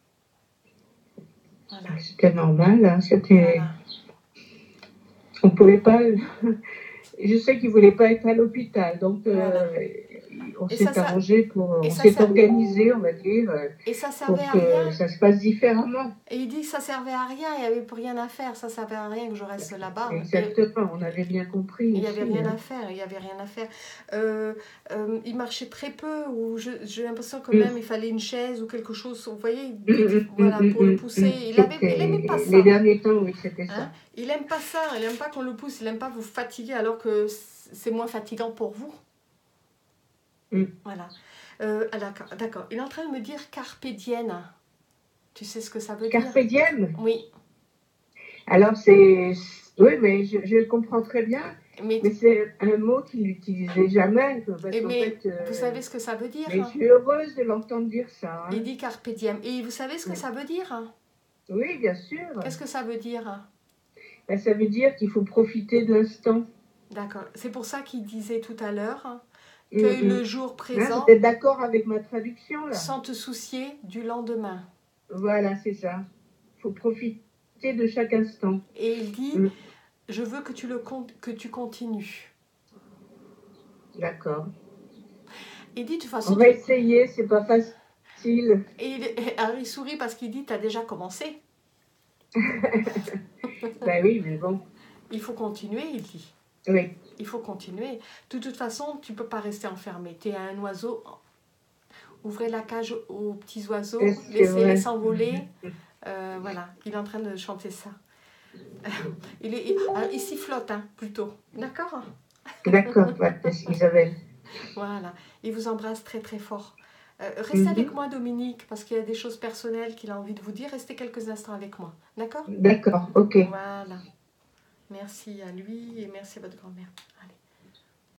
Voilà. C'était normal, hein. C'était... Voilà. On pouvait pas... Je sais qu'il voulait pas être à l'hôpital, donc euh, Voilà. on Et ça, s'est ça, arrangé pour... et On ça, s'est ça, organisé, on va dire, euh, et ça pour servait à que rien. ça se passe différemment. Et il dit que ça servait à rien, il n'y avait plus rien à faire, ça servait à rien que je reste là-bas. Exactement, on avait bien compris. Il n'y avait rien hein. à faire, il n'y avait rien à faire. Euh, euh, il marchait très peu, ou je- j'ai l'impression que Mm. même il fallait une chaise ou quelque chose, vous voyez, Mm, mm, voilà, mm, pour le mm, pousser. mm. Il avait, il C'était- aimait pas ça. Les derniers temps, oui, c'était Hein? ça. Il aime pas ça, il aime pas qu'on le pousse, il aime pas vous fatiguer alors que c'est moins fatigant pour vous. Mm. Voilà. Euh, ah, d'accord, d'accord. Il est en train de me dire carpe diem. Tu sais ce que ça veut Carpe dire? diem. Oui. Alors, c'est... Oui, mais je, je le comprends très bien. Mais, Mais c'est un mot qu'il n'utilisait jamais. Parce et qu'en mais fait, euh, vous savez ce que ça veut dire? mais je suis heureuse de l'entendre dire ça. hein. Il dit carpe diem. Et vous savez ce que Oui. ça veut dire? Oui, bien sûr. Qu'est-ce que ça veut dire? Ben, ça veut dire qu'il faut profiter de l'instant. D'accord. C'est pour ça qu'il disait tout à l'heure hein, Mm, que mm. le jour Hein, présent, vous êtes d'accord avec ma traduction, là? sans te soucier du lendemain. Voilà, c'est ça. Il faut profiter de chaque instant. Et il dit, Mm. je veux que tu, le con- que tu continues. D'accord. Il dit de toute façon... On va tu- essayer, c'est pas facile. Et il, alors il sourit parce qu'il dit, tu as déjà commencé. Ben oui, mais bon. Il faut continuer, il dit. Oui. Il faut continuer. De toute façon, tu ne peux pas rester enfermé. Tu es un oiseau. Ouvrez la cage aux petits oiseaux, Est-ce que laissez-les ouais. s'envoler. Euh, voilà, il est en train de chanter ça. Il, est, il, alors, il sifflote hein, plutôt. D'accord? D'accord, ouais, Isabelle. Voilà, il vous embrasse très très fort. Euh, restez Mhm. avec moi Dominique, parce qu'il y a des choses personnelles qu'il a envie de vous dire. Restez quelques instants avec moi. D'accord? D'accord, ok. Voilà. Merci à lui et merci à votre grand-mère. Allez.